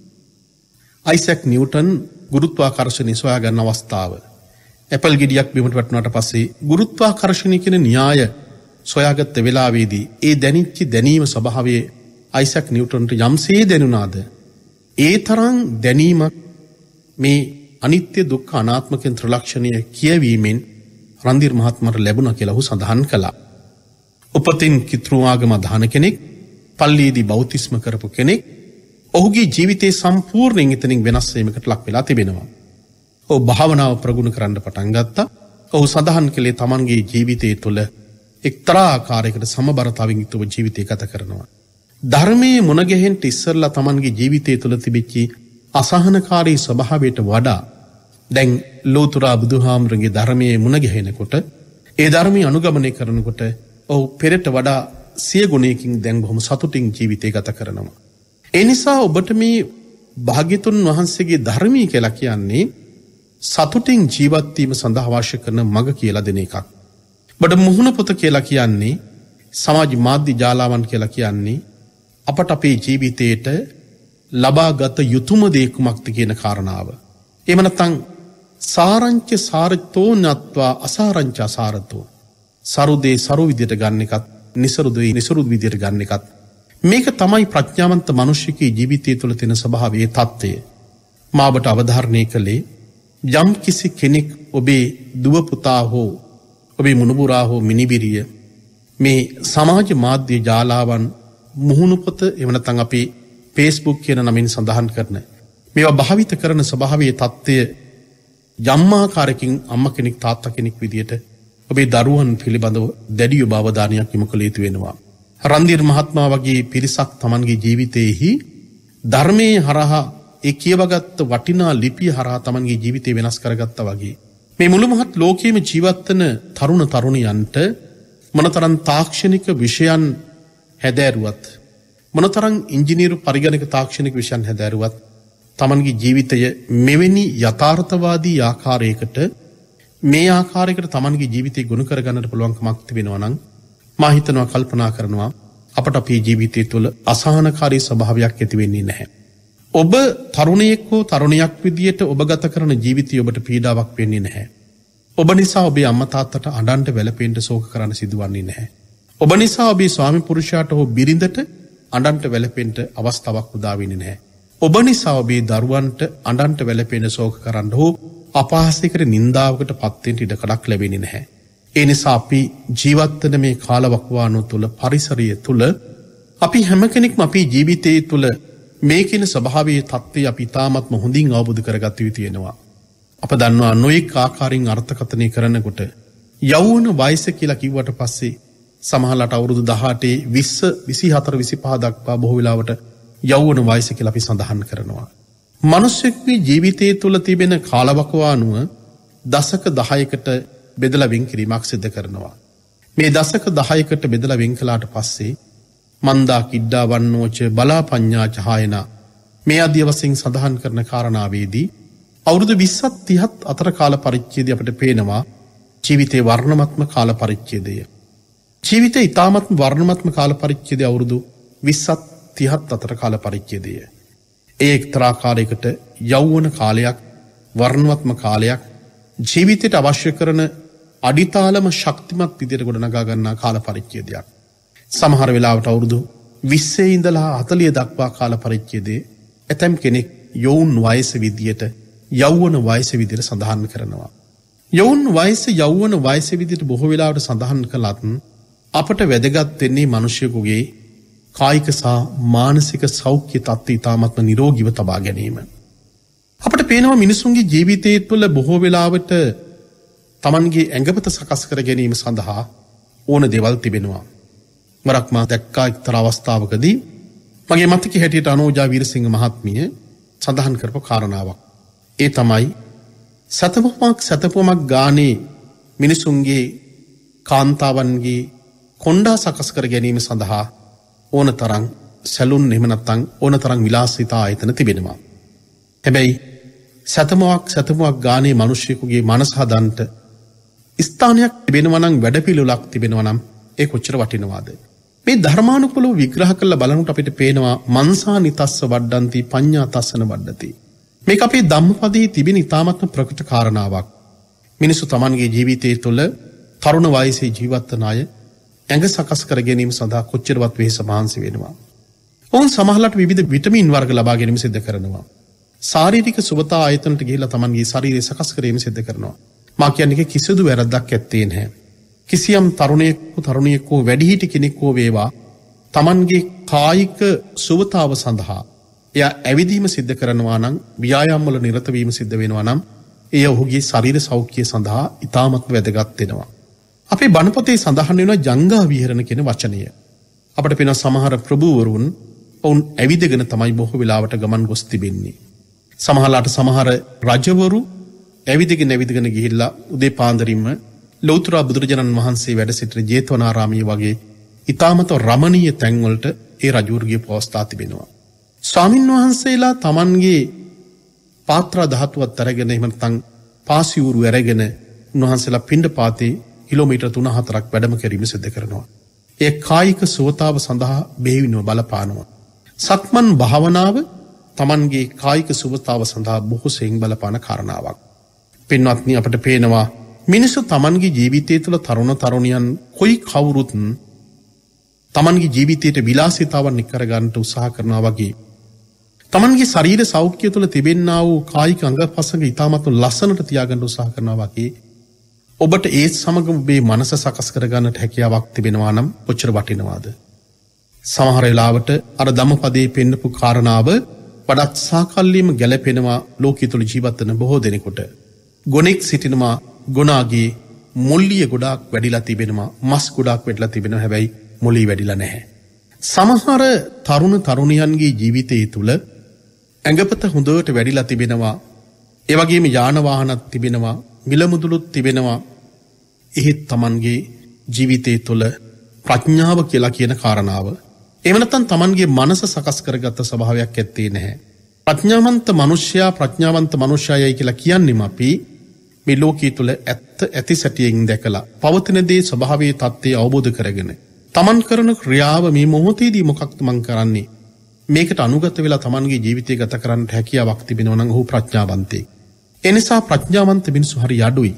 අයිසැක් නිව්ටන් ගුරුත්වාකර්ෂණය සොයා ගන්න අවස්ථාව. ඇපල් ගෙඩියක් බිමට වැටුණාට පස්සේ ගුරුත්වාකර්ෂණය කියන න්‍යාය සොයාගත්ත වෙලාවේදී ඒ දැනිච්ච දැනීම ස්වභාවයේ අයිසැක් නිව්ටන්ට යම්සේ දැනුණාද ඒ තරම් දැනීමක් මේ අනිත්‍ය දුක්ඛ අනාත්ම කියන ත්‍රිලක්ෂණය කියවීමෙන් රන්දීර් මහත්මයාට ලැබුණා කියලා ඔහු සඳහන් කළා. උපතින් කිතෘ ආගම දාන කෙනෙක්, පල්ලියේදී බෞතිස්ම කරපු කෙනෙක්, ඔහුගේ ජීවිතේ සම්පූර්ණයෙන් එතනින් වෙනස් වීමකට ලක් වෙලා තිබෙනවා. ඔහු භාවනාව ප්‍රගුණ කරන්න පටන් ගත්තා. ඔහු සඳහන් කළේ තමන්ගේ ජීවිතය තුළ එක්තරා ආකාරයකට සමබරතාවයෙන් යුතුව ජීවිතය ගත කරනවා. ධර්මයේ මුණ ගැහෙන්න ඉස්සරලා තමන්ගේ ජීවිතය තුළ තිබිච්ච අසහනකාරී ස්වභාවයට වඩා දැන් ලෝතර බුදුහාමුදුරන්ගේ ධර්මයේ මුණ ගැහෙනකොට ඒ ධර්මයේ අනුගමනය කරනකොට ඔහු පෙරට වඩා සිය ගුණයකින් දැන් බොහොම සතුටින් ජීවිතය ගත කරනවා. ඒ නිසා ඔබට මේ භාග්‍යතුන් වහන්සේගේ ධර්මය කියලා කියන්නේ සතුටින් ජීවත් වීම සඳහා අවශ්‍ය කරන මඟ කියලා දෙන එකක්. ඔබට මුහුණ පොත කියලා කියන්නේ සමාජ මාධ්‍ය ජාලාවන් කියලා කියන්නේ අපට අපේ ජීවිතයට ලබාගත යුතුම දේ කුමක්ද කියන කාරණාව. එහෙම නැත්නම් සාරංච සාරතෝ නත්වා අසාරංච අසාරතෝ. සරුදේ සරු විදියට ගන්න එකත්, නිසරුදේ නිසරු විදියට ගන්න එකත්. මේක තමයි ප්‍රඥාවන්ත මිනිසෙකුගේ ජීවිතය තුළ තියෙන ස්වභාවයේ தත්ත්වය. මාබට අවධාරණය කළේ යම් කිසි කෙනෙක් ඔබේ දුව පුතා හෝ ඔබේ මුණුබුරා හෝ මිනිබිරිය මේ සමාජ මාධ්‍ය ජාලාවන් මුහුණු පොත එහෙම නැත්නම් අපි Facebook කියන නමින් සඳහන් කරන මේවා භාවිත කරන ස්වභාවයේ தත්ත්වය යම් ආකාරයකින් අම්මා කෙනෙක් තාත්තා කෙනෙක් විදියට ඔබේ දරුවන් පිළිබඳව දැඩි අවධානයක් යොමු කළ යුතු වෙනවා. රන්දීර් මහත්මයා වගේ පිරිසක් Tamanගේ ජීවිතයේහි ධර්මයේ හරහා ඒ කියවගත්ත වටිනා ලිපිය හරහා Tamanගේ ජීවිතය වෙනස් කරගත්තා වගේ මේ මුළු මහත් ලෝකයේම ජීවත් වෙන තරුණ තරුණියන්ට මොනතරම් තාක්ෂණික විෂයන් හැදෑරුවත් මොනතරම් ඉංජිනේරු පරිගණක තාක්ෂණික විෂයන් හැදෑරුවත් Tamanගේ ජීවිතය මෙවැනි යථාර්ථවාදී ආකාරයකට මේ ආකාරයකට Tamanගේ ජීවිතය ගොනු කරගන්නට පුළුවන්කමක් තිබෙනවා නම් මා හිතනවා කල්පනා කරනවා අපට අපේ ජීවිතය තුළ අසහනකාරී ස්වභාවයක් ඇති වෙන්නේ නැහැ. ඔබ තරුණයෙක් හෝ තරුණියක් විදියට ඔබ ගත කරන ජීවිතය ඔබට පීඩාවක් වෙන්නේ නැහැ. ඔබ නිසා ඔබේ අම්මා තාත්තට අඬන්න වැළපෙන්න ශෝක කරන්න සිදුවන්නේ නැහැ. ඔබ නිසා ඔබේ ස්වාමි පුරුෂයාට හෝ බිරිඳට අඬන්න වැළපෙන්න අවස්ථාවක් උදා වෙන්නේ නැහැ. ඔබ නිසා ඔබේ දරුවන්ට අඬන්න වැළපෙන්න ශෝක කරන්න හෝ අපහාසයකට නින්දාවකට පත් වෙන්න ඉඩ කඩක් ලැබෙන්නේ නැහැ. ඒ නිසා අපි ජීවත් වෙන මේ කාලවකවානුව තුළ පරිසරය තුළ අපි හැම කෙනෙක්ම අපේ ජීවිතයේ තුළ මේ කියන ස්වභාවයේ தත්ත්වය අපි තාමත්ම හොඳින් අවබෝධ කරගත යුතු වෙනවා. අප දන්නවා නොඑක ආකාරයෙන් අර්ථකථනය කරනකොට යෞවන වයස කියලා කිව්වට පස්සේ සමහරලාට අවුරුදු දහඅටේ විස්ස විසිහතර විසිපහ දක්වා බොහෝ වෙලාවට යෞවන වයස කියලා අපි සඳහන් කරනවා. මිනිස්සුගේ ජීවිතයේ තුළ තිබෙන කාලවකවානුව දශක දහයකට බෙදලා වෙන් කිරීමක් සිදු කරනවා. මේ දශක දහයකට බෙදලා වෙන් කළාට පස්සේ මන්දා කිඩ්ඩා වන්නෝච බලාපඤ්ඤා චහායන මේ ආදී වශයෙන් සඳහන් කරන කාරණාවේදී අවුරුදු විස්සත් තිහත් අතර කාල පරිච්ඡේදය අපිට පේනවා ජීවිතේ වර්ණමත්ම කාල පරිච්ඡේදය. ජීවිතේ ඊ타මත්ම වර්ණමත්ම කාල පරිච්ඡේදය අවුරුදු විස්සත් තිහත් අතර කාල පරිච්ඡේදය. ඒ එක්තරා කාලයකට යෞවන කාලයක් වර්ණවත්ම කාලයක් ජීවිතයට අවශ්‍ය කරන අඩිතාලම ශක්තිමත් විදියට ගොඩනගා ගන්නා කාල පරිච්ඡේදයක්. සමහර වෙලාවට අවුරුදු විස්සේ ඉඳලා හතළිය දක්වා කාල පරිච්ඡේදයේ ඇතම් කෙනෙක් යෞවන වයස විදියට යෞවන වයස විදියට සඳහන් කරනවා. යෞවන වයස යෞවන වයස විදියට බොහෝ වෙලාවට සඳහන් කළත් අපට වැදගත් වෙන්නේ මිනිසෙකුගේ කායික සහ මානසික සෞඛ්‍ය තත්ත්වය ඉතාමත්ම නිරෝගීව තබා ගැනීම. අපට පේනවා මිනිසුන්ගේ ජීවිතය තුළ බොහෝ වෙලාවට තමන්ගේ ඇඟපත සකස් කර ගැනීම සඳහා ඕන දේවල් තිබෙනවා. වරක් මා දැක්කා එක්තරා අවස්ථාවකදී මගේ මතකයේ හැටියට අනෝජා වීරසිංහ මහත්මිය සඳහන් කරපු කාරණාවක්. ඒ තමයි සතපොමක් සතපොමක් ගානේ මිනිසුන්ගේ කාන්තාවන්ගේ කොණ්ඩා සකස් කර ගැනීම සඳහා ඕන තරම් සැලුන් එහෙම නැත්නම් ඕන තරම් විලාසිතා ආයතන තිබෙනවා. හැබැයි සතපොමක් සතපොමක් ගානේ මිනිසෙකුගේ මනස හදන්නට ස්ථානයක් තිබෙනවා නම් වැඩපිළිවෙලක් තිබෙනවා නම් ඒ කොච්චර වටිනවද? මේ ධර්මානුකූලව විග්‍රහ කරලා බලනකොට අපිට පේනවා මන්සා නිතස්ස වඩ්ඩಂತಿ පඤ්ඤා තස්සන වඩ්ඩති. මේක අපේ ධම්මපදයේ තිබෙන ඉතාමත්ම ප්‍රකට කාරණාවක්. මිනිසු Tamanගේ ජීවිතය තුළ තරුණ වයසේ ජීවත් වන අය ඇඟ සකස් කර ගැනීම සඳහා කොච්චරවත් වෙහෙස මහන්සි වෙනවා. ඔවුන් සමහරවිට විවිධ විටමින් වර්ග ලබා ගැනීම සිදු කරනවා. ශාරීරික සුවතා ආයතනට ගිහිලා Tamanගේ ශරීරය සකස් කිරීම සිදු කරනවා. මා කියන්නේ කිසිදු වැරද්දක් ඇත්තේ නැහැ. කිසියම් තරුණයෙක් තරුණියෙක් හෝ වැඩිහිටි කෙනෙක් හෝ වේවා Tamanගේ කායික සුවතාව සඳහා එයා ඇවිදීම සිද්ධ කරනවා නම් ව්‍යායාම වල නිරත වීම සිද්ධ වෙනවා නම් එය ඔහුගේ ශරීර සෞඛ්‍යය සඳහා ඉතාමත් වැදගත් වෙනවා. අපේ බණ පොතේ සඳහන් වෙනවා ජංගා විහරණ කියන වචනය. අපිට පේන සමහර ප්‍රභූවරුන් ඔවුන් ඇවිදගෙන තමයි බොහෝ වෙලාවට ගමන් ගොස් තිබෙන්නේ. සමහරලාට සමහර රජවරු ඇවිදගෙන ඇවිදගෙන ගිහිල්ලා උදේ පාන්දරින්ම ලෞතර බුදුරජාණන් වහන්සේ වැඩ සිටින ජේතවනාරාමයේ වගේ ඊ타මත රමණීය තැන්වලට ඒ රජුර්ගිය පවස්ථා තිබෙනවා. ස්වාමින් වහන්සේලා Tamanගේ පාත්‍ර ධාතුවත් අරගෙන එහෙම නැත්නම් පාසියුරු අරගෙන උන්වහන්සේලා පිණ්ඩපාතේ කිලෝමීටර් තුන හතරක් වැඩම කිරීම සිදු කරනවා. ඒ කායික සුවතාව සඳහා බෙහෙවින්ම බලපානවා. සක්මන් භාවනාව Tamanගේ කායික සුවතාව සඳහා බොහෝ සෙයින් බලපාන කාරණාවක්. පින්වත්නි අපට පේනවා මිනිස්සු Tamanගේ ජීවිතය තුළ තරුණ තරුණියන් කොයි කවුරුත් Tamanගේ ජීවිතයට විලාසිතාවන් නිකර ගන්නට උත්සාහ කරනවා වගේ Tamanගේ ශරීර සෞඛ්‍යය තුළ තිබෙනා වූ කායික අංගපසංග ඉතාමත් ලස්සනට තියාගන්න උත්සාහ කරනවා වගේ ඔබට ඒ සමගම ඔබේ මනස සකස් කර ගන්නට හැකියාවක් තිබෙනවා නම් කොච්චර වටිනවද? සමහර වෙලාවට අර ධම්මපදයේ පෙන්නපු කාරණාව වඩාත් සාකල්යෙම ගැලපෙනවා ලෝකයේ තුල ජීවත් වෙන බොහෝ දෙනෙකුට. ගොනෙක් සිටිනවා ගුණාගේ මුල්ලිය ගොඩාක් වැඩිලා තිබෙනවා, මස් ගොඩාක් වැඩිලා තිබෙනවා, හැබැයි මුලිය වැඩිලා නැහැ. සමහර තරුණ තරුණියන්ගේ ජීවිතය තුළ ඇඟපත හොඳට වැඩිලා තිබෙනවා, ඒ වගේම යාන වාහනත් තිබෙනවා, මිල මුදලුත් තිබෙනවා. එහෙත් Tamanගේ ජීවිතය තුළ ප්‍රඥාව කියලා කියන කාරණාව එහෙම නැත්නම් Tamanගේ මනස සකස් කරගත්ත ස්වභාවයක් ඇත්තේ නැහැ. ප්‍රඥාවන්ත මිනිසයා ප්‍රඥාවන්ත මිනිසයයි කියලා කියන්නේම අපි මේ ලෝකයේ තුල ඇත්ත ඇති සැටියෙන් දැකලා පවතින දේ ස්වභාවයේ தත්ත්වය අවබෝධ කරගෙන තමන් කරන ක්‍රියාව මේ මොහොතේදී මොකක්ද මං කරන්නේ? මේකට අනුගත වෙලා තමන්ගේ ජීවිතය ගත කරන්න හැකියාවක් තිබෙනවා නම් ඔහු ප්‍රඥාවන්තයෙක්. ඒ නිසා ප්‍රඥාවන්ත මිනිස්සු හරි අඩුයි.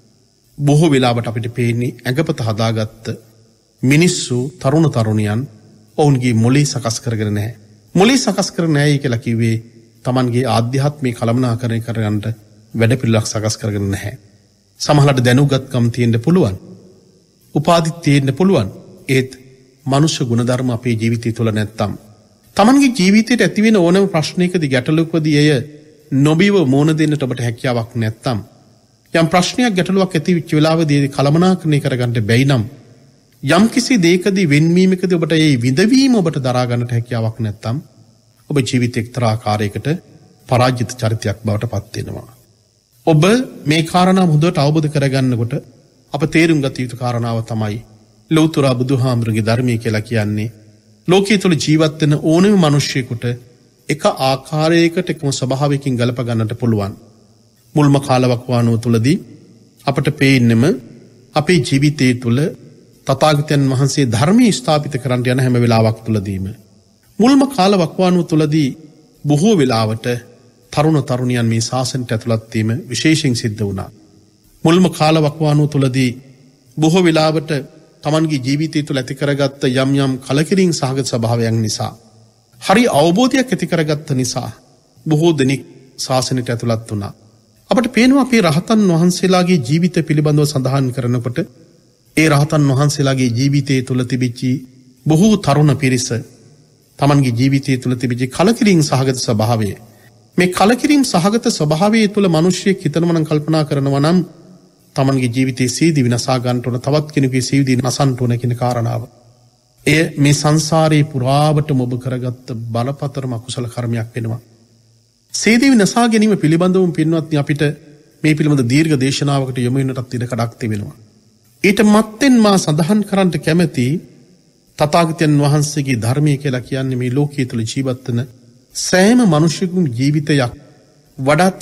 බොහෝ වෙලාවට අපිට පේන්නේ ඇඟපත හදාගත්ත මිනිස්සු තරුණ තරුණියන් ඔවුන්ගේ මොළේ සකස් කරගෙන නැහැ. මොළේ සකස් කරගෙන නැහැ කියලා කිව්වේ තමන්ගේ ආධ්‍යාත්මික කළමනාකරණය කරගන්න වැඩපිළිවෙලක් සකස් කරගෙන නැහැ. සමහරවිට දැනුගත්කම් තියෙන්න පුළුවන්. උපාධි තියෙන්න පුළුවන්. ඒත් මනුෂ්‍ය ගුණධර්ම අපේ ජීවිතය තුළ නැත්තම් තමන්ගේ ජීවිතයට ඇතිවෙන ඕනම ප්‍රශ්නයකදී ගැටලුවකදී එය නොබිව මෝන දෙන්නට ඔබට හැකියාවක් නැත්තම් යම් ප්‍රශ්නයක් ගැටලුවක් ඇති වෙච්ච වෙලාවදී කළමනාකරණය කරගන්න බැයි නම් යම් කිසි දෙයකදී වෙන්වීමකදී ඔබට ඒ විඳවීම ඔබට දරා ගන්නට හැකියාවක් නැත්තම් ඔබ ජීවිතේ එක්තරා ආකාරයකට පරාජිත චරිතයක් බවට පත් වෙනවා. ඔබ මේ කාරණා හොඳට අවබෝධ කරගන්නකොට අප තේරුම් ගත යුතු කාරණාව තමයි ලෞතර බුදුහාමුදුරගේ ධර්මය කියලා කියන්නේ ලෝකයේ තුල ජීවත් වෙන ඕනෑම මිනිසෙකුට එක ආකාරයකට එකම ස්වභාවයකින් ගලප ගන්නට පුළුවන්. මුල්ම කාලවකවානුව තුලදී අපට පේන්නෙම අපේ ජීවිතයේ තුල තථාගතයන් වහන්සේ ධර්මයේ ස්ථාපිත කරන්න යන හැම වෙලාවක් තුලදීම මුල්ම කාලවකවානුව තුලදී බොහෝ වෙලාවට තරුණ තරුණියන් මේ ශාසනයට ඇතුළත් වීම විශේෂයෙන් සිද්ධ වුණා. මුල්ම කාලවකවානුව තුලදී බොහෝ වෙලාවට තමන්ගේ ජීවිතය තුළ ඇති කරගත්ත යම් යම් කලකිරීම සහගත ස්වභාවයන් නිසා හරි අවබෝධයක් ඇති කරගත්ත නිසා බොහෝ දෙනෙක් ශාසනයට ඇතුළත් වුණා. අපට පේනවා අපේ රහතන් වහන්සේලාගේ ජීවිත පිළිබඳව සඳහන් කරනකොට ඒ රහතන් වහන්සේලාගේ ජීවිතය තුළ තිබිච්ච බොහෝ තරුණ පිරිස තමන්ගේ ජීවිතය තුළ තිබිච්ච කලකිරීම සහගත ස්වභාවය මේ කලකිරීම සහගත ස්වභාවය තුළ මිනිස්සෙක් හිතනවා නම් කල්පනා කරනවා නම් තමන්ගේ ජීවිතයේ සීදි විනාශා ගන්නට උන තවත් කෙනෙකුගේ සීදි නසන්න උන කියන කාරණාව. එය මේ සංසාරේ පුරාවටම ඔබ කරගත්ත බලපතරම අකුසල කර්මයක් වෙනවා. සීදි විනාශා ගැනීම පිළිබඳව පින්වත්නි අපිට මේ පිළිබඳ දීර්ඝ දේශනාවකට යොමු වෙන්නටත් ඉඩ කඩක් තිබෙනවා. ඊට මත්තෙන් මා සඳහන් කරන්නට කැමැති තථාගතයන් වහන්සේගේ ධර්මය කියලා කියන්නේ මේ ලෝකයේ තුල ජීවත් වෙන සෑම මිනිසෙකුගේ ජීවිතයක් වඩාත්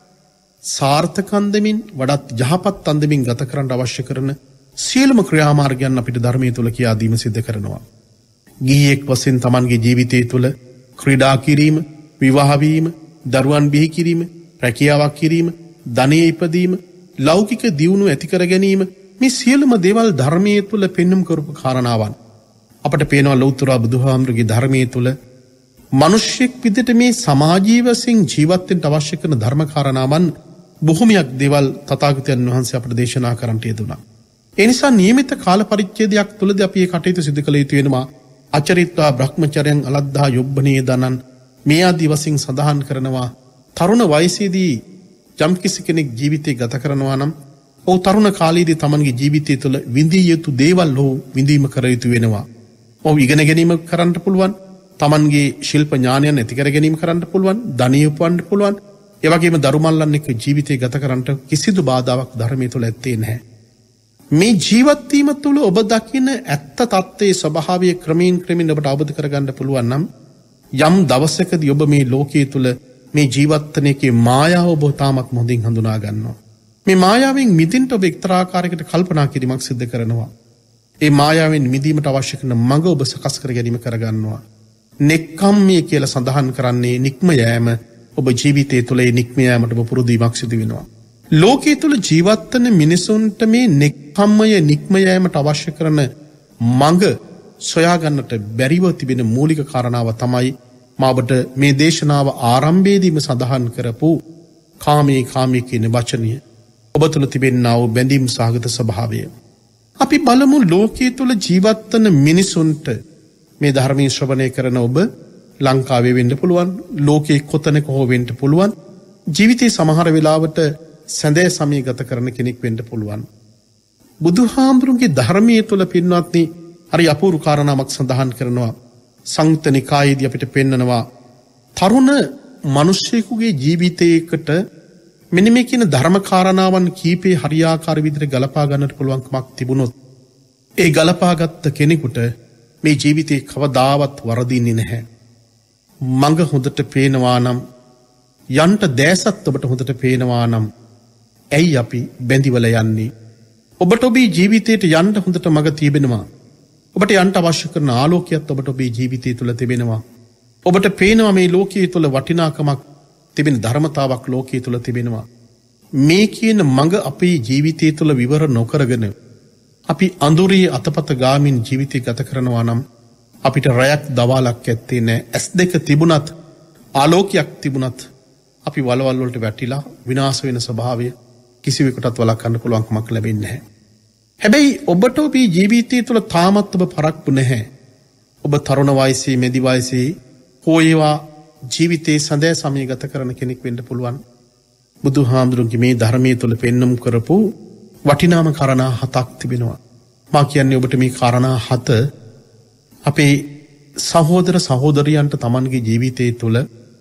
සාර්ථක අන්දමින් වඩාත් යහපත් අන්දමින් ගත කරන්න අවශ්‍ය කරන සියලුම ක්‍රියාමාර්ගයන් අපිට ධර්මයේ තුල කියා දීම සිද්ධ කරනවා. ගිහියෙක් වශයෙන් Tamanගේ ජීවිතය තුල ක්‍රීඩා කිරීම, විවාහ වීම, දරුවන් බිහි කිරීම, රැකියාවක් කිරීම, ධනෙ ඉපදීම, ලෞකික දියුණුව ඇති කර ගැනීම මේ සියලුම දේවල් ධර්මයේ තුල පෙන්눔 කරපු කාරණාවන්. අපට පේනවා ලෞතර බුදුහාමුදුරගේ ධර්මයේ තුල මිනිසෙක් විදිහට මේ සමාජීය වශයෙන් ජීවත් වෙන්න අවශ්‍ය කරන ධර්ම කාරණාවන් බොහොමයක් දේවල් තථාගතයන් වහන්සේ අපට දේශනා කරන්නට යෙදුණා. ඒ නිසා නියමිත කාල පරිච්ඡේදයක් තුලදී අපි මේ කටයුතු සිදු කළ යුතු වෙනවා. අචරිත්වා බ්‍රහ්මචර්යං අලද්ධා යොබ්බනේ දනන් මේ ආදී වශයෙන් සඳහන් කරනවා. තරුණ වයසේදී යම් කිසි කෙනෙක් ජීවිතය ගත කරනවා නම් ඔහු තරුණ කාලයේදී Tamanගේ ජීවිතය තුළ විඳිය යුතු දේවල් ඔහු විඳීම කර යුතු වෙනවා. ඔහු ඉගෙන ගැනීම කරන්න පුළුවන්. Tamanගේ ශිල්ප ඥානයන් ඇති කර ගැනීම කරන්න පුළුවන්. ධනිය උපවන්න පුළුවන්. ඒ වගේම දරුමල්ලන් එක්ක ජීවිතය ගත කරන්නට කිසිදු බාධාවක් ධර්මයේ තුල ඇත්තේ නැහැ. මේ ජීවත් වීම තුළ ඔබ දකින ඇත්ත తත්වයේ ස්වභාවය ක්‍රමයෙන් ක්‍රමයෙන් ඔබට අවබෝධ කරගන්න පුළුවන් නම් යම් දවසකදී ඔබ මේ ලෝකයේ තුල මේ ජීවත් වෙන එකේ මායාව ඔබ තාමත් හොඳින් හඳුනා ගන්නවා. මේ මායාවෙන් මිදෙන්න ඔබ එක්තරා ආකාරයකට කල්පනා කිරීමක් සිදු කරනවා. ඒ මායාවෙන් මිදීමට අවශ්‍ය කරන මඟ ඔබ සකස් කර ගැනීම කරගන්නවා. නෙක්ඛම්මිය කියලා සඳහන් කරන්නේ නික්ම යෑම. ඔබ ජීවිතය තුළ ඒ නික්ම යෑමට ඔබ පුරුදු වීමක් සිදු වෙනවා. ලෝකයේ තුල ජීවත් වෙන මිනිසුන්ට මේ නෙක්ඛම්මය නික්ම යෑමට අවශ්‍ය කරන මඟ සොයා ගන්නට බැරිව තිබෙන මූලික කාරණාව තමයි මාබට මේ දේශනාව ආරම්භයේදීම සඳහන් කරපු කාමී කාමී කියන වචනය. ඔබ තුල තිබෙනා වූ බැඳීම් සහගත ස්වභාවය. අපි බලමු ලෝකයේ තුල ජීවත් වෙන මිනිසුන්ට මේ ධර්මයේ ශ්‍රවණය කරන ඔබ ලංකාවේ වෙන්න පුළුවන්, ලෝකයේ කොතැනක හෝ වෙන්න පුළුවන්. ජීවිතේ සමහර වෙලාවට සැඳෑ සමය ගත කරන කෙනෙක් වෙන්න පුළුවන්. බුදුහාමුදුරුගේ ධර්මයේ තුල පින්වත්නි හරි අපූර්ව කාරණාවක් සඳහන් කරනවා. සංයුත්ත නිකායේදී අපිට පෙන්නනවා තරුණ මිනිසෙකුගේ ජීවිතයකට මෙන්න මේ කියන ධර්ම කාරණාවන් කීපේ හරියාකාර විදිහට ගලපා ගන්නට පුළුවන්කමක් තිබුණොත් ඒ ගලපාගත් කෙනෙකුට මේ ජීවිතේ කවදාවත් වරදින්නේ නැහැ. මඟ හොඳට පේනවා නම් යන්ට දැසත් ඔබට හොඳට පේනවා නම් ඇයි අපි බැඳිවල යන්නේ? ඔබට ඔබේ ජීවිතයට යන්න හොඳට මඟ තිබෙනවා. ඔබට යන්ට අවශ්‍ය කරන ආලෝකයත් ඔබට ඔබේ ජීවිතය තුළ තිබෙනවා. ඔබට පේනවා මේ ලෝකයේ තුළ වටිනාකමක් තිබෙන ධර්මතාවක් ලෝකයේ තුළ තිබෙනවා. මේ කියන මඟ අපේ ජීවිතය තුළ විවර නොකරගෙන අපි අඳුරේ අතපත ගාමින් ජීවිතය ගත කරනවා නම් අපිට රැයක් දවාලක් ඇත්තේ නෑ. ඇස් දෙක තිබුණත් ආලෝකයක් තිබුණත් අපි වලවල් වලට වැටිලා විනාශ වෙන ස්වභාවය කිසිවෙකුටත් වළක්වන්න පුළුවන් කමක් ලැබෙන්නේ නැහැ. හැබැයි ඔබට ඔබේ ජීවිතය තුළ තාමත් ඔබ පරක්කු නැහැ. ඔබ තරුණ වයසේ මැදි වයසේ හෝ ඒවා ජීවිතයේ සඳෑ සමය ගත කරන කෙනෙක් වෙන්න පුළුවන්. බුදුහාමුදුරුවන්ගේ මේ ධර්මයේ තුල පෙන්වමු කරපු වටිනාම කාරණා හතක් තිබෙනවා. මා කියන්නේ ඔබට මේ කාරණා හත අපේ සහෝදර සහෝදරියන්ට Tamanගේ ජීවිතය තුල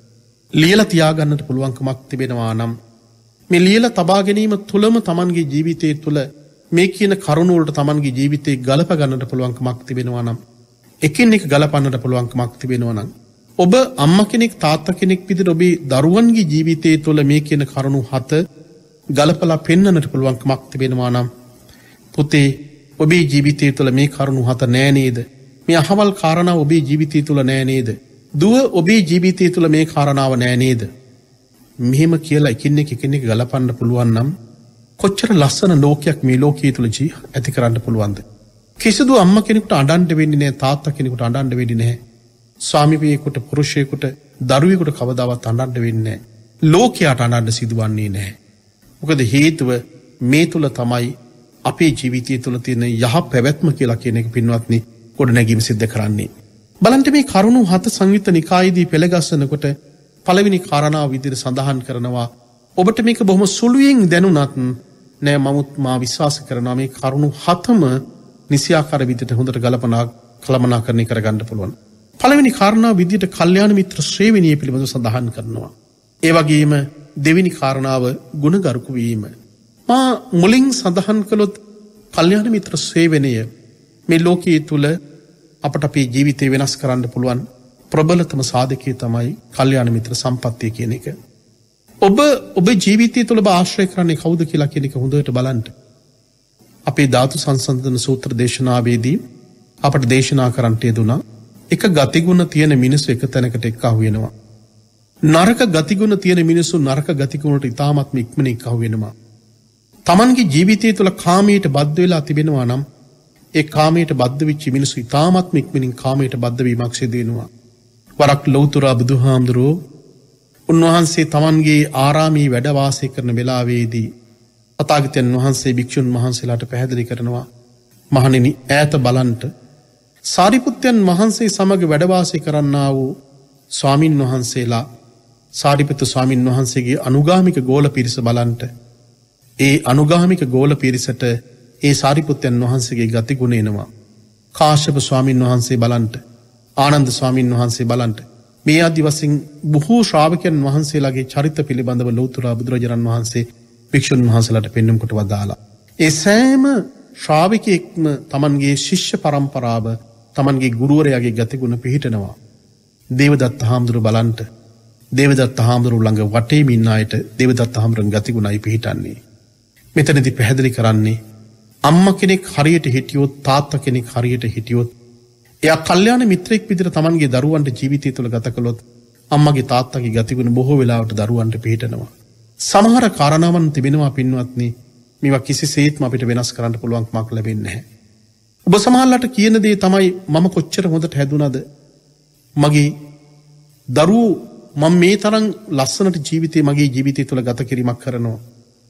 ලියලා තියාගන්නට පුළුවන්කමක් තිබෙනවා නම් මේ ලියලා තබා ගැනීම තුලම Tamanගේ ජීවිතය තුල මේ කියන කරුණ වලට Tamanගේ ජීවිතේ ගලප ගන්නට පුළුවන්කමක් තිබෙනවා නම් එකින් එක ගලපන්නට පුළුවන්කමක් තිබෙනවා නම් ඔබ අම්මා කෙනෙක් තාත්තා කෙනෙක් විදිහට ඔබේ දරුවන්ගේ ජීවිතය තුළ මේ කියන කරුණු හත ගලපලා පෙන්වන්නට පුළුවන්කමක් තිබෙනවා නම් පුතේ ඔබේ ජීවිතය තුළ මේ කරුණු හත නෑ නේද? මේ අහවල් කාරණා ඔබේ ජීවිතය තුළ නෑ නේද? දුව ඔබේ ජීවිතය තුළ මේ කාරණාව නෑ නේද? මෙහෙම කියලා එකින් එක එකින් එක ගලපන්න පුළුවන් නම් කොච්චර ලස්සන ලෝකයක් මේ ලෝකයේ තුල ජී ඇති කරන්න පුළුවන්ද? කිසිදු අම්මා කෙනෙකුට අඬන්න වෙන්නේ නැහැ, තාත්තා කෙනෙකුට අඬන්න වෙන්නේ නැහැ. ස්වාමිපියෙකුට, පුරුෂයෙකුට, දරුවෙකුට කවදාවත් අඬන්න වෙන්නේ නැහැ. ලෝකයට අඬන්න සිදුවන්නේ නැහැ. මොකද හේතුව මේ තුල තමයි අපේ ජීවිතය තුල තියෙන යහ පැවැත්ම කියලා කියන එක පින්වත්නි කොට නැගීම සිද්ධ කරන්නේ. බලන්න මේ කරුණු හත සංයුත්ත නිකායේදී පෙළගස්සනකොට පළවෙනි කාරණාව විදිහට සඳහන් කරනවා ඔබට මේක බොහොම සුළුයෙන් දැනුණත් නෑ මමුත් මා විශ්වාස කරනවා මේ කරුණු හතම නිසියාකාර විදිහට හොඳට ගලපනා කළමනාකරණය කරගන්න පුළුවන්. පළවෙනි කාරණාව විදිහට කල්යාණ මිත්‍ර ශ්‍රේණිය පිළිබඳව සඳහන් කරනවා. ඒ වගේම දෙවෙනි කාරණාව ගුණගරුක වීම. මා මුලින් සඳහන් කළොත් කල්යාණ මිත්‍ර ශ්‍රේණිය මේ ලෝකයේ තුල අපට අපේ ජීවිතය වෙනස් කරන්න පුළුවන් ප්‍රබලතම සාධකය තමයි කල්යාණ මිත්‍ර සම්පත්තිය කියන එක. ඔබ ඔබ ජීවිතය තුළ ඔබ ආශ්‍රය කරන්නේ කවුද කියලා කියන එක හොඳට බලන්න. අපේ ධාතු සංසන්දන සූත්‍ර දේශනාවේදී අපට දේශනා කරන්නට යෙදුණා එක ගතිගුණ තියෙන මිනිස්සු එක තැනකට එක්කහු වෙනවා. නරක ගතිගුණ තියෙන මිනිස්සු නරක ගතිගුණට ඉතාමත්ම ඉක්මනින් එක්කහු වෙනවා. Tamanගේ ජීවිතය තුළ කාමයට බද්ධ වෙලා තිබෙනවා නම් ඒ කාමයට බද්ධ වෙච්ච මිනිස්සු ඉතාමත්ම ඉක්මනින් කාමයට බද්ධ වීමක් සිදු වෙනවා. වරක් ලෞතර බුදුහාමුදුරුවෝ උන්වහන්සේ තමන්ගේ ආරාමී වැඩ වාසය කරන වෙලාවේදී තථාගතයන් වහන්සේ භික්ෂුන් වහන්සේලාට පැහැදිලි කරනවා මහණෙනි ඈත බලන්ට සාරිපුත්තයන් වහන්සේ සමග වැඩ වාසය කරන්නා වූ ස්වාමින් වහන්සේලා සාරිපුත්තු ස්වාමින් වහන්සේගේ අනුගාමික ගෝල පිරිස බලන්ට ඒ අනුගාමික ගෝල පිරිසට ඒ සාරිපුත්තයන් වහන්සේගේ ගතිගුණ එනවා. කාශ්‍යප ස්වාමින් වහන්සේ බලන්ට ආනන්ද ස්වාමින් වහන්සේ බලන්ට මේ ආදි වශයෙන් බොහෝ ශ්‍රාවකයන් වහන්සේලාගේ චරිත පිළිබඳව ලෞතර බුදුරජාණන් වහන්සේ භික්ෂුන් වහන්සේලාට පෙන්වන්න කොට වදාලා. ඒ සෑම ශ්‍රාවකයෙක්ම Tamanගේ ශිෂ්‍ය පරම්පරාව Tamanගේ ගුරුවරයාගේ ගතිගුණ පිළිහිටනවා. දේවදත්ත හාමුදුරුව බලන්ට දේවදත්ත හාමුදුරුව ළඟ වටේම ඉන්න අයට දේවදත්ත හාමුදුරන් ගතිගුණයි පිළිහිටන්නේ. මෙතනදී පැහැදිලි කරන්නේ අම්මා කෙනෙක් හරියට හිටියොත් තාත්තා කෙනෙක් හරියට හිටියොත් එයා කල්යාණ මිත්‍රෙක් විදිහට Tamanගේ දරුවන්ට ජීවිතය තුළ ගත කළොත් අම්මගේ තාත්තගේ ගතිගුණ බොහෝ වෙලාවට දරුවන්ට පිළිහිටනවා. සමහර කාරණාවන් තිබෙනවා පින්වත්නි මේවා කිසිසේත්ම අපිට වෙනස් කරන්න පුළුවන් කමක් ලැබෙන්නේ නැහැ. ඔබ සමහරලාට කියන දේ තමයි මම කොච්චර හොඳට හැදුනද මගේ දරුවෝ මම මේ තරම් ලස්සනට ජීවිතේ මගේ ජීවිතය තුළ ගත කිරීමක් කරනවා.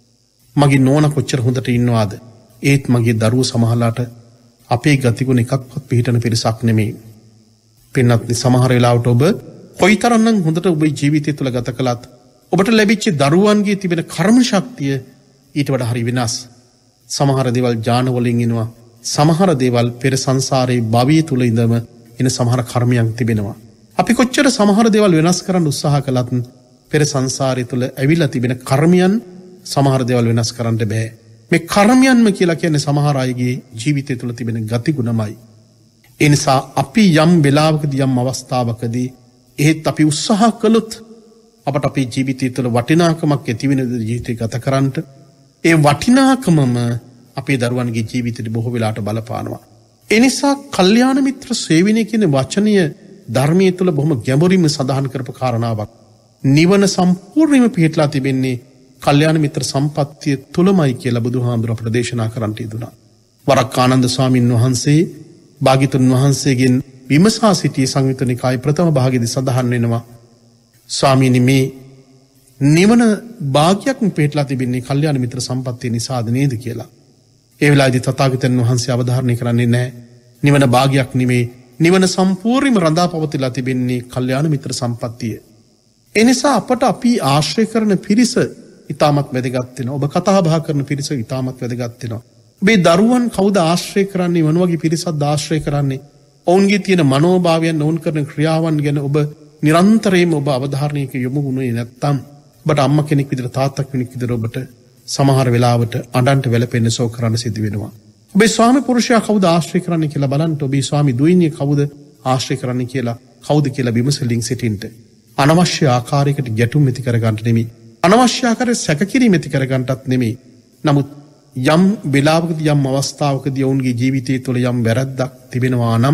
මගේ නෝනා කොච්චර හොඳට ඉන්නවාද? ඒත් මගේ දරුවෝ සමහරලාට අපේ ගතිගුණ එකක්වත් පිළිහිටන පිරිසක් නෙමෙයි. පින්වත්නි සමහර වෙලාවට ඔබ කොයිතරම්නම් හොඳට ඔබේ ජීවිතය තුළ ගත කළත් ඔබට ලැබිච්ච දරුවන්ගේ තිබෙන කර්ම ශක්තිය ඊට වඩා හරි වෙනස්. සමහර දේවල් ඥාන වලින් එනවා. සමහර දේවල් පෙර සංසාරේ භවයේ තුල ඉඳම එන සමහර කර්මයන් තිබෙනවා. අපි කොච්චර සමහර දේවල් වෙනස් කරන්න උත්සාහ කළත් පෙර සංසාරය තුල ඇවිල්ලා තිබෙන කර්මයන් සමහර දේවල් වෙනස් කරන්න බෑ. මේ කර්මයන්ම කියලා කියන්නේ සමහර අයගේ ජීවිතය තුළ තිබෙන ගතිගුණමයි. ඒ නිසා අපි යම් වෙලාවකදී යම් අවස්ථාවකදී එහෙත් අපි උත්සාහ කළොත් අපට අපේ ජීවිතය තුළ වටිනාකමක් ඇති වෙන ජීවිතය ගත කරන්නට ඒ වටිනාකමම අපේ දරුවන්ගේ ජීවිතයට බොහෝ වෙලාවට බලපානවා. එනිසා කල්යාණ මිත්‍ර සේවනය කියන වචනය ධර්මයේ තුල බොහොම ගැඹුරින්ම සඳහන් කරපු කාරණාවක්. නිවන සම්පූර්ණයෙන්ම පිහිටලා තිබෙන්නේ කල්යාණ මිත්‍ර සම්පත්තිය තුලමයි කියලා බුදුහාමුදුර අපට දේශනා කරන්නට යෙදුණා. වරක් ආනන්ද ස්වාමීන් වහන්සේ භාග්‍යතුන් වහන්සේගෙන් විමසා සිටි සංයුත්ත නිකායේ ප්‍රථම භාගයේදී සඳහන් වෙනවා ස්වාමීනි මේ නිවන භාග්‍යයක්ම පිහිටලා තිබෙන්නේ කල්යාණ මිත්‍ර සම්පත්තිය නිසාද නේද කියලා. ඒ වෙලාවේදී තථාගතයන් වහන්සේ අවධාරණය කරන්නේ නැහැ. නිවන භාගයක් නෙමේ. නිවන සම්පූර්ණයෙන්ම රඳා පවතිලා තිබෙන්නේ කල්යාණ මිත්‍ර සම්පත්තිය. ඒ නිසා අපට අපි ආශ්‍රය කරන පිරිස ඉතාමත් වැදගත් වෙනවා. ඔබ කතා බහ කරන පිරිස ඉතාමත් වැදගත් වෙනවා. ඔබේ දරුවන් කවුද ආශ්‍රය කරන්නේ? මොන වගේ පිරිසක්ද ආශ්‍රය කරන්නේ? ඔවුන්ගේ තියෙන මනෝභාවයන්, ඔවුන් කරන ක්‍රියාවන් ගැන ඔබ නිරන්තරයෙන්ම ඔබ අවධාරණයක යොමු වුණේ නැත්නම් ඔබට අම්මා කෙනෙක් විදිහට තාත්තා කෙනෙක් විදිහට ඔබට සමහර වෙලාවට අඬන්ට වැළපෙන්න සෝ කරන්න සිදු වෙනවා. ඔබේ ස්වාමි පුරුෂයා කවුද ආශ්‍රය කරන්නේ කියලා බලන්න. ඔබේ ස්වාමි දුවිනිය කවුද ආශ්‍රය කරන්නේ කියලා කවුද කියලා විමසලින් සිටින්න. අනවශ්‍ය ආකාරයකට ගැටුම් ඇති කරගන්න නෙමෙයි. අනවශ්‍ය ආකාරයට සැකකිරීම ඇති කරගන්නටත් නෙමෙයි. නමුත් යම් වෙලාවකදී යම් අවස්ථාවකදී ඔවුන්ගේ ජීවිතය තුළ යම් වැරැද්දක් තිබෙනවා නම්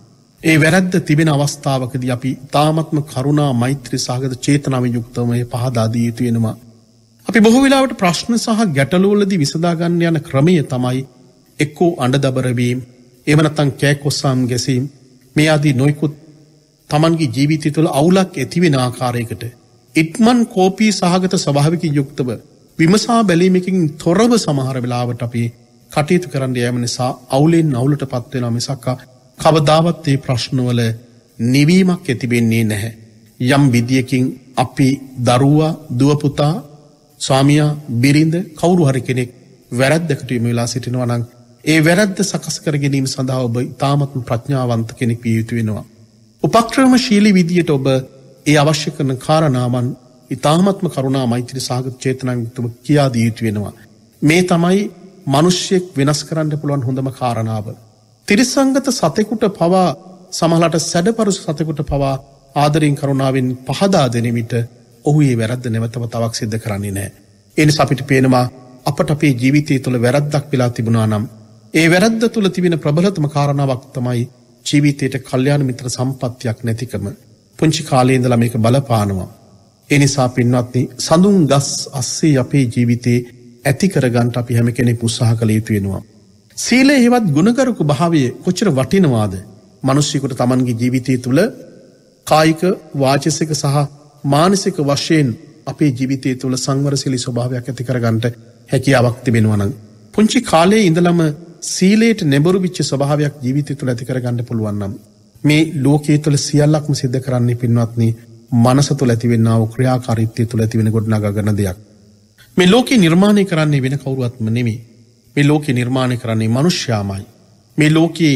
ඒ වැරැද්ද තිබෙන අවස්ථාවකදී අපි තාමත්ම කරුණා මෛත්‍රී සහගත චේතනාවෙන් යුක්තව මේ පහදා දී යුතු වෙනවා. අපි බොහෝ වෙලාවට ප්‍රශ්න සහ ගැටලු වලදී විසඳා ගන්න යන ක්‍රමය තමයි එක්කෝ අඬදබර වීම, එහෙම නැත්නම් කෑකොස්සම් ගැසීම්, මේ ආදී නොයිකුත් තමන්ගේ ජීවිතය තුළ අවුලක් ඇති වෙන ආකාරයකට ඉක්මන් කෝපී සහගත ස්වභාවකින් යුක්තව විමසා බැලීමකින් තොරව සමහර වෙලාවට අපි කටයුතු කරන්න යාම නිසා අවුලෙන් අවුලටපත් වෙනවා මිසක් කවදාවත් මේ ප්‍රශ්නවල නිවීමක් ඇති වෙන්නේ නැහැ. යම් විදියකින් අපි දරුවා, දුව පුතා, ස්වාමියා, බිරිඳ කවුරු හරි කෙනෙක් වැරද්දකට යොමු වෙලා සිටිනවා නම් ඒ වැරද්ද සකස් කර ගැනීම සඳහා ඔබ ඉතාමත් ප්‍රඥාවන්ත කෙනෙක් විය යුතු වෙනවා. උපක්‍රමශීලී විදියට ඔබ ඒ අවශ්‍ය කරන කාරණාවන් ඉතාමත්ම කරුණා මෛත්‍රී සහගත චේතනාවෙන් යුක්තව කියා දී යුතු වෙනවා. මේ තමයි මිනිස්සෙක් වෙනස් කරන්න පුළුවන් හොඳම කාරණාව. තිරිසංගත සතෙකුට පවා සමහරට සැඩපරුස සතෙකුට පවා ආදරෙන් කරුණාවෙන් පහදා දෙන විට ඔහු ඒ වැරද්ද නැවතම තවක් සිද්ධ කරන්නේ නැහැ. ඒ නිසා අපිට පේනවා අපට අපේ ජීවිතය තුළ වැරද්දක් වෙලා තිබුණා නම් ඒ වැරද්ද තුළ තිබෙන ප්‍රබලතම කාරණාවක් තමයි ජීවිතයට කල්යාණ මිත්‍ර සම්පත්තියක් නැතිකම. පුංචි කාලේ ඉඳලා මේක බලපානවා. ඒ නිසා පින්වත්නි, සඳුන් ගස් අස්සේ අපේ ජීවිතේ ඇති කරගන්න අපි හැම කෙනෙක් උත්සාහ කළ යුතු වෙනවා. සීලය හෙවත් ගුණකරුක භාවය කොච්චර වටිනවාද? මිනිස්සුන්ට තමන්ගේ ජීවිතය තුළ කායික, වාචික සහ මානසික වශයෙන් අපේ ජීවිතය තුළ සංවරශීලී ස්වභාවයක් ඇති කරගන්න හැකියාවක් තිබෙනවා නම් පුංචි කාලේ ඉඳලම සීලයට නැඹුරු වෙච්ච ස්වභාවයක් ජීවිතය තුළ ඇති කරගන්න පුළුවන් නම් මේ ලෝකයේ තුළ සියල්ලක්ම සිද්ධ කරන්නේ පින්වත්නි මනස තුළ ඇතිවෙනා වූ ක්‍රියාකාරීත්වය තුළ ඇතිවෙන ගොඩනගාගන්න දෙයක්. මේ ලෝකේ නිර්මාණය කරන්නේ වෙන කවුරුවත්ම නෙමෙයි. මේ ලෝකේ නිර්මාණය කරන්නේ මිනිස්යාමයි. මේ ලෝකේ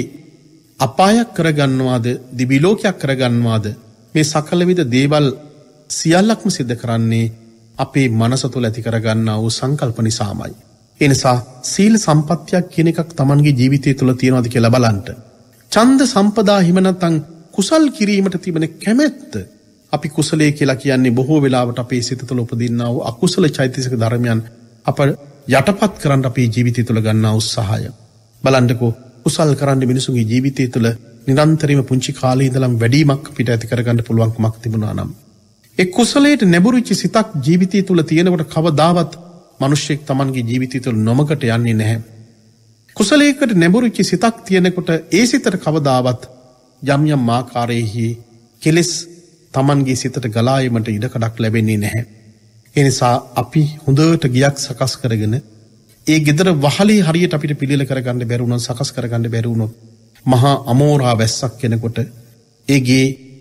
අපායක් කරගන්නවාද, දිවි ලෝකයක් කරගන්නවාද, මේ සකල විද දේවල් සියල්ලක්ම සිද්ධ කරන්නේ අපේ මනස තුළ ඇති කරගන්නා වූ සංකල්ප නිසාමයි. ඒ නිසා සීල සම්පත්තියක් කියන එකක් Tamanගේ ජීවිතය තුළ තියනවාද කියලා බලන්න. ඡන්ද සම්පදා හිම නැත්නම් කුසල් කිරීමට තිබෙන කැමැත්ත. අපි කුසලයේ කියලා කියන්නේ බොහෝ වෙලාවට අපේ සිත තුළ උපදින්නා වූ අකුසල චෛතසික ධර්මයන් අප යටපත් කරන්න අපේ ජීවිතය තුළ ගන්නා උත්සාහය. බලන්නකෝ කුසල් කරන්න මිනිසුන්ගේ ජීවිතය තුළ නිරන්තරයෙන්ම පුංචි කාලේ ඉඳලම වැඩිමක් අපිට ඇති කරගන්න පුළුවන්කමක් තිබුණා නම් ඒ කුසලයට නැඹුරුච්ච සිතක් ජීවිතය තුළ තියෙනකොට කවදාවත් මිනිසෙක් Tamanගේ ජීවිතය තුළ නොමකට යන්නේ නැහැ. කුසලයකට නැඹුරුච්ච සිතක් තියෙනකොට ඒ සිතට කවදාවත් යම් යම් ආකාරයේහි කෙලෙස් Tamanගේ සිතට ගලා යාමට ඉඩකඩක් ලැබෙන්නේ නැහැ. ඒ නිසා අපි හොඳට ගියක් සකස් කරගෙන ඒ ගෙදර වහලේ හරියට අපිට පිළිල කරගන්න බැරි වුණොත්, සකස් කරගන්න බැරි වුණොත් මහා අමෝරා වැස්සක් කෙනකොට ඒ ගේ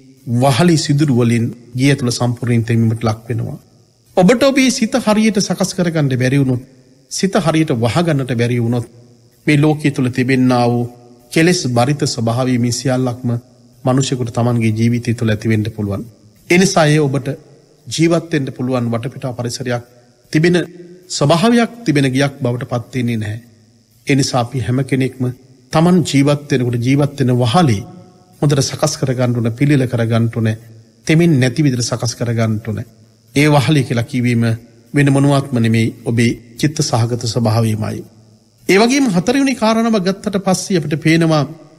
වහලි සිදුරු වලින් ගිය තුල සම්පූර්ණයෙන් තෙමීමට ලක් වෙනවා. ඔබට ඔබේ සිත හරියට සකස් කරගන්න බැරි වුණොත්, සිත හරියට වහගන්නට බැරි වුණොත් මේ ලෝකයේ තුල තිබෙන්නා වූ කෙලෙස් බරිත ස්වභාවය මේ සියල්ලක්ම මිනිසෙකුට Tamanගේ ජීවිතය තුළ ඇති වෙන්න පුළුවන්. ඒ නිසා ඒ ඔබට ජීවත් වෙන්න පුළුවන් වටපිටා පරිසරයක් තිබෙන ස්වභාවයක් තිබෙන ගියක් බවට පත් වෙන්නේ නැහැ. ඒ නිසා අපි හැම කෙනෙක්ම Taman ජීවත් වෙනකොට ජීවත් වෙන වහලේ හොඳට සකස් කරගන්න ඕන, පිළිල කරගන්න ඕන, තෙමින් නැති විදිහට සකස් කරගන්න ඕන. ඒ වහලේ කියලා කියවීම වෙන මොනවත්ම නෙමෙයි, ඔබේ චිත්ත සහගත ස්වභාවයමයි. ඒ වගේම හතරවෙනි කාරණාව ගත්තට පස්සේ අපිට පේනවා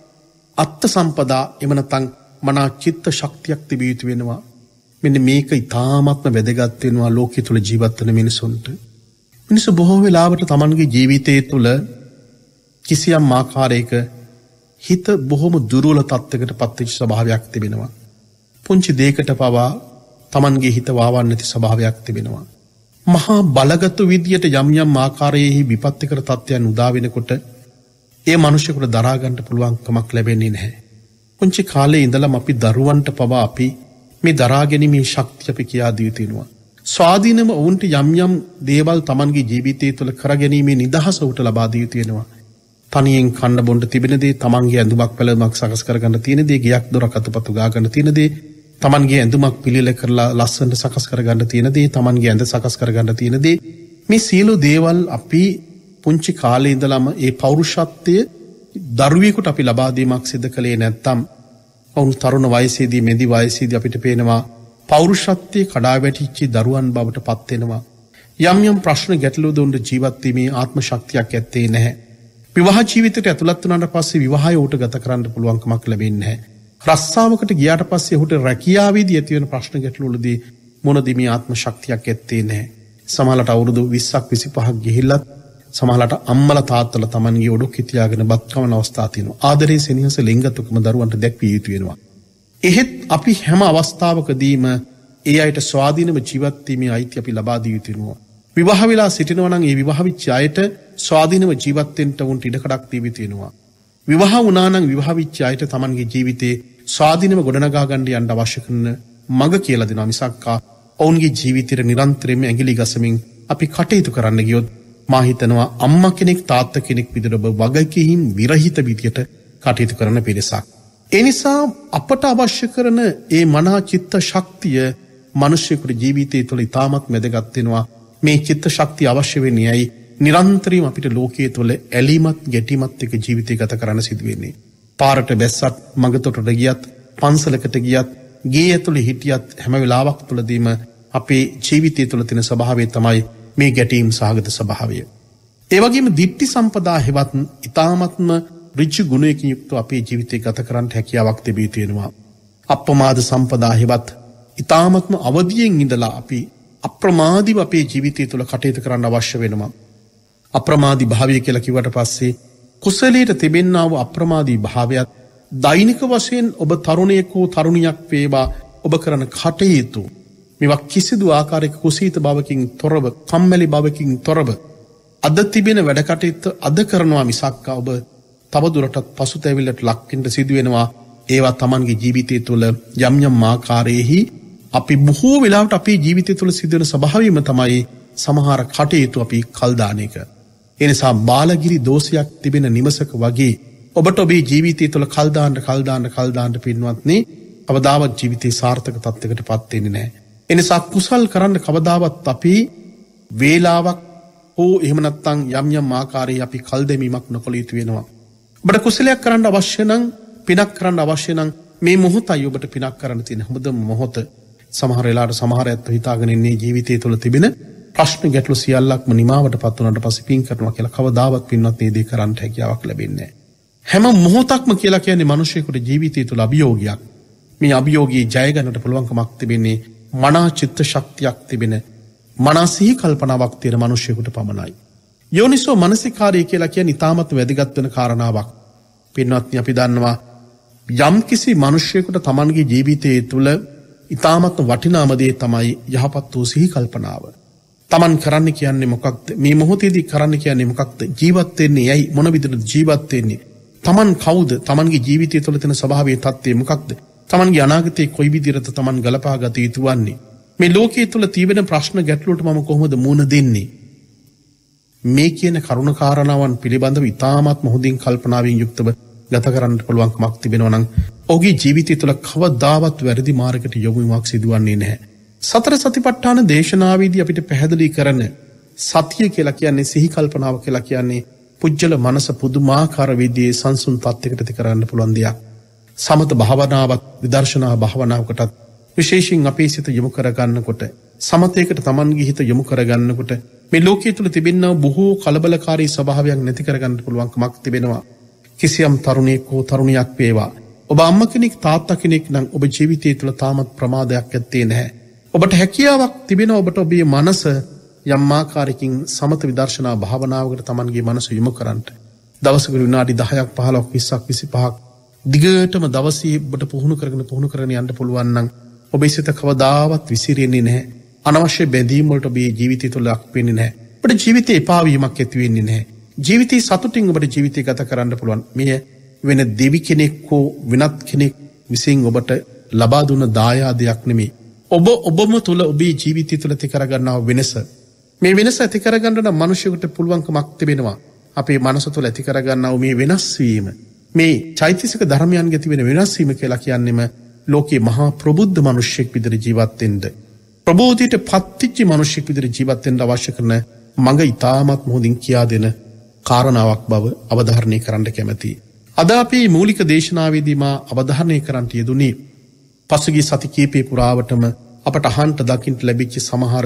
අත්ත සම්පදා එම නැත්නම් මනා චිත්ත ශක්තියක් තිබිය යුතු වෙනවා. මෙන්න මේක ඉතාමත්ම වැදගත් වෙනවා ලෝකයේ තුල ජීවත් වෙන මිනිසුන්ට. මිනිස්සු බොහෝ වෙලාවට තමන්ගේ ජීවිතය තුළ කිසියම් ආකාරයක හිත බොහොම දුර්වල තත්ත්වයකට පත්වෙච්ච ස්වභාවයක් තිබෙනවා. පුංචි දෙයකට පවා තමන්ගේ හිත වාවන්නේ නැති ස්වභාවයක් තිබෙනවා. මහා බලගත් විදියට යම් යම් ආකාරයේ විපත්තිකර තත්ත්වයන් උදා වෙනකොට ඒ මිනිසෙකුට දරා ගන්න පුළුවන් කමක් ලැබෙන්නේ නැහැ. පුංචි කාලේ ඉඳලම අපි දරුවන්ට පවා අපි මේ දරා ගැනීමේ ශක්තිය අපි කියා දී තිනවා. ස්වාධීනම ඔවුන්ට යම් යම් දේවල් තමන්ගේ ජීවිතය තුළ කරගැනීමේ නිදහස උට ලබා දී තියෙනවා. තනියෙන් කන්න බොන්න තිබෙන දේ, තමන්ගේ ඇඳුමක් පැළඳුමක් සකස් කරගන්න තියෙන දේ, ගියක් දොරක් අතපතු ගා ගන්න තියෙන දේ, තමන්ගේ ඇඳුමක් පිළිල කරලා ලස්සනට සකස් කරගන්න තියෙන දේ, තමන්ගේ ඇඳ සකස් කරගන්න තියෙන දේ, මේ සියලු දේවල් අපි පුංචි කාලේ ඉඳලම ඒ පෞරුෂත්වය දරුවෙකුට අපි ලබා දීමක් සිදු කළේ නැත්නම් ඔවුන් තරුණ වයසේදී මෙදි වයසේදී අපිට පේනවා පෞරුෂත්වයේ කඩා වැටිච්ච දරුවන් බවට පත් වෙනවා. යම් යම් ප්‍රශ්න ගැටලු දුන්න ජීවත් වීමේ ආත්ම ශක්තියක් ඇත්තේ නැහැ. විවාහ ජීවිතයට ඇතුළත් වුණාට පස්සේ විවාහය උට ගත කරන්න පුළුවන් කමක් ලැබෙන්නේ නැහැ. රස්සාවකට ගියාට පස්සේ උට රැකියාවේදී ඇති වෙන ප්‍රශ්න ගැටලු වලදී මොන දිමේ ආත්ම ශක්තියක් ඇත්තේ නැහැ. සමහරකට අවුරුදු විස්සක් විසිපහක් ගිහිල්ලත් සමහරකට අම්මලා තාත්තලා Tamanගේ ඔඩොක් හිතියාගෙන බත් කවන අවස්ථා තියෙනවා. ආදරේ සෙනෙහස ලිංගතුකම දරුවන්ට දැක්විය යුතු වෙනවා. එහෙත් අපි හැම අවස්ථාවකදීම ඒ අයට ස්වාධීනව ජීවත් වීමේ අයිතිය අපි ලබා දී යුතු වෙනවා. විවාහ වෙලා සිටිනවා නම් ඒ විවාහ වෙච්ච අයට ස්වාධීනව ජීවත් වෙන්න උන්ට ඉඩකඩක් දී යුතු වෙනවා. විවාහ වුණා නම් විවාහ වෙච්ච අයට Tamanගේ ජීවිතේ ස්වාධීනව ගොඩනගා ගන්න යන්න අවශ්‍ය කරන මඟ කියලා දෙනවා මිසක් ඔවුන්ගේ ජීවිතේට නිරන්තරයෙන්ම ඇඟිලි ගසමින් අපි කටයුතු කරන්න ගියොත් මා හිතනවා අම්මා කෙනෙක් තාත්තා කෙනෙක් විදිහට ඔබ වගකීම් විරහිත විදියට කටයුතු කරන පිරිසක්. ඒ නිසා අපට අවශ්‍ය කරන ඒ මනා චිත්ත ශක්තිය මිනිසෙකුගේ ජීවිතය තුළ ඉතාමත් වැදගත් වෙනවා. මේ චිත්ත ශක්තිය අවශ්‍ය වෙන්නේ ඇයි? නිරන්තරයෙන් අපිට ලෝකයේ තුළ ඇලීමත් ගැටීමත් එක්ක ජීවිතය ගත කරන්න සිදු වෙන්නේ. පාරට බැස්සත්, මගතොටට ගියත්, පන්සලකට ගියත්, ගේ ඇතුළේ හිටියත් හැම වෙලාවක් තුළදීම අපේ ජීවිතය තුළ තියෙන ස්වභාවය තමයි මේ ගැටීම් සහගත ස්වභාවය. ඒ වගේම දිට්ඨි සම්පදා හෙවත් ඊ타මත්ම ඍජු ගුණයකින් යුක්ත අපේ ජීවිතය ගත කරන්න හැකියාවක් තිබී තියෙනවා. අප්‍රමාද සම්පදා හෙවත් ඊ타මත්ම අවදියෙන් ඉඳලා අපි අප්‍රමාදීව අපේ ජීවිතය තුළ කටයුතු කරන්න අවශ්‍ය වෙනවා. අප්‍රමාදී භාවය කියලා කිව්වට පස්සේ කුසලයට තිබෙන්නා වූ අප්‍රමාදී භාවයත් දෛනික වශයෙන් ඔබ තරුණයෙක් හෝ තරුණියක් වේවා ඔබ කරන කටයුතු මේවා කිසිදු ආකාරයක කුසීත බවකින් තොරව, කම්මැලි බවකින් තොරව අද තිබෙන වැඩ කටයුතු අද කරනවා මිසක් ඔබ තවදුරටත් පසුතැවිල්ලට ලක් වෙන්න සිදු වෙනවා. ඒවා Tamanගේ ජීවිතය තුළ යම් යම් ආකාරයේහි අපි බොහෝ වෙලාවට අපේ ජීවිතය තුළ සිදුවෙන ස්වභාවයම තමයි සමහර කටයුතු අපි කල් දාන එක. ඒ නිසා බාලගිරි දෝෂයක් තිබෙන නිමසක වගේ ඔබට ඔබේ ජීවිතය තුළ කල් දාන්න කල් දාන්න කල් දාන්න පින්වත්නි කවදාවත් ජීවිතේ සාර්ථක තත්යකට පත් වෙන්නේ නැහැ. ඒ නිසා කුසල් කරන්න කවදාවත් අපි වේලාවක් හෝ එහෙම නැත්නම් යම් යම් ආකාරයේ අපි කල් දෙමීමක් නොකළ යුතු වෙනවා. ඔබට කුසලයක් කරන්න අවශ්‍ය නම්, පිනක් කරන්න අවශ්‍ය නම් මේ මොහොතයි ඔබට පිනක් කරන්න තියෙන හොඳම මොහොත. සමහර වෙලාවට සමහර අයත් හිතාගෙන ඉන්නේ ජීවිතය තුළ තිබෙන ප්‍රශ්න ගැටලු සියල්ලක්ම නිමාවටපත් වුණාට පස්සේ පින් කරනවා කියලා කවදාවත් පින්වත් මේ දේ කරන්න හැකියාවක් ලැබෙන්නේ නැහැ. හැම මොහොතක්ම කියලා කියන්නේ මිනිසෙකුගේ ජීවිතය තුළ අභියෝගයක්. මේ අභියෝගී ජය ගන්නට පුළුවන්කමක් තිබෙන්නේ මනා චිත්ත ශක්තියක් තිබෙන, මනා සිහි කල්පනාවක් තියෙන මිනිසෙකුට පමණයි. යෝනිසෝ මනසිකාරය කියලා කියන්නේ ඉතාමත් වැදගත් වෙන කාරණාවක්. පින්වත්නි අපි දන්නවා යම් කිසි මිනිසෙකුට Tamanගේ ජීවිතය තුළ ඉතාමත් වටිනාම දේ තමයි යහපත් වූ සිහි කල්පනාව. Taman කරන්න කියන්නේ මොකක්ද? මේ මොහොතේදී කරන්න කියන්නේ මොකක්ද? ජීවත් වෙන්නේ ඇයි? මොන විදිහට ජීවත් වෙන්නේ? Taman කවුද? Tamanගේ ජීවිතය තුළ තියෙන ස්වභාවයේ தත්ත්වය මොකක්ද? Tamanගේ අනාගතයේ කොයි විදිහට Taman ගලපා ගත යුතු වන්නේ? මේ ලෝකයේ තුළ තියෙන ප්‍රශ්න ගැටලුවට මම කොහොමද මුහුණ දෙන්නේ? මේ කියන කරුණ කාරණාවන් පිළිබඳව ඉතාමත් හොඳින් කල්පනාවෙන් යුක්තව ගත කරන්න පුළුවන්කමක් තිබෙනවා නම් ඔහුගේ ජීවිතය තුළ කවදාවත් වැරදි මාර්ගයකට යොමු වීමක් සිදුවන්නේ නැහැ. සතර සතිපට්ඨාන දේශනාවේදී අපිට පැහැදිලි කරන සතිය කියලා කියන්නේ, සිහි කල්පනාව කියලා කියන්නේ පුජ්‍යල මනස පුදුමාකාර විදිහේ සංසුන් තත්යකට ති කරන්න පුළුවන් දෙයක්. සමත භාවනාවත් විදර්ශනා භාවනාවකටත් විශේෂයෙන් අපේ සිත යොමු කරගන්නකොට, සමතේකට Tamanගේ හිත යොමු කරගන්නකොට මේ ලෝකයේ තුල තිබෙනා බොහෝ කලබලකාරී ස්වභාවයන් නැති කරගන්න පුළුවන්කමක් තිබෙනවා. කිසියම් තරුණයෙක් හෝ තරුණියක් වේවා. ඔබ අම්ම කෙනෙක් තාත්තා කෙනෙක් නම් ඔබ ජීවිතය තුළ තාමත් ප්‍රමාදයක් ඇත්තේ නැහැ. ඔබට හැකියාවක් තිබෙන ඔබට ඔබේ මනස යම් ආකාරයකින් සමත විදර්ශනා භාවනාවකට Tamanගේ මනස යොමු කරන්න. දවසකට විනාඩි දහයක් පහළොවක් විස්සක් විසිපහක් දිගටම දවසේ ඔබට පුහුණු කරගෙන පුහුණු කරගෙන යන්න පුළුවන් නම් ඔබේ සිත කවදාවත් විසිරෙන්නේ නැහැ. අනවශ්‍ය බැඳීම් වලට ඔබේ ජීවිතය තුළ ලක් වෙන්නේ නැහැ. ඔබට ජීවිතේ එපා වීමක් ඇති වෙන්නේ නැහැ. ජීවිතේ සතුටින් ඔබට ජීවිතය ගත කරන්න පුළුවන්. මෙය වෙන දෙවි කෙනෙක් හෝ වෙනත් කෙනෙක් විසින් ඔබට ලබා දුන්න දායාදයක් නෙමෙයි. ඔබ ඔබම තුළ ඔබේ ජීවිතය තුළ ඇති කරගන්නා වෙනස. මේ වෙනස ඇති කරගන්න නම් මිනිසෙකුට පුළුවන්කමක් තිබෙනවා. අපේ මනස තුළ ඇති කරගන්නා මේ වෙනස් වීම, මේ චෛතසික ධර්මයන් ගැති වෙන වෙනස් වීම කියලා කියන්නේම ලෝකේ මහා ප්‍රබුද්ධ මිනිසෙක් විදිහට ජීවත් වෙන්න. ප්‍රබෝධියට පත්විච්ච මිනිසෙක් විදිහට ජීවත් වෙන්න අවශ්‍ය කරන මඟ ඊටමත් මොහොතින් කියා දෙන කාරණාවක් බව අවධාරණය කරන්න කැමැතියි. අද අපි මූලික දේශනාවේදී මා අවධාරණය කරන්නට යෙදුනේ පසුගිය සති කිහිපේ පුරාවටම අපට අහන්න දකින්න ලැබිච්ච සමහර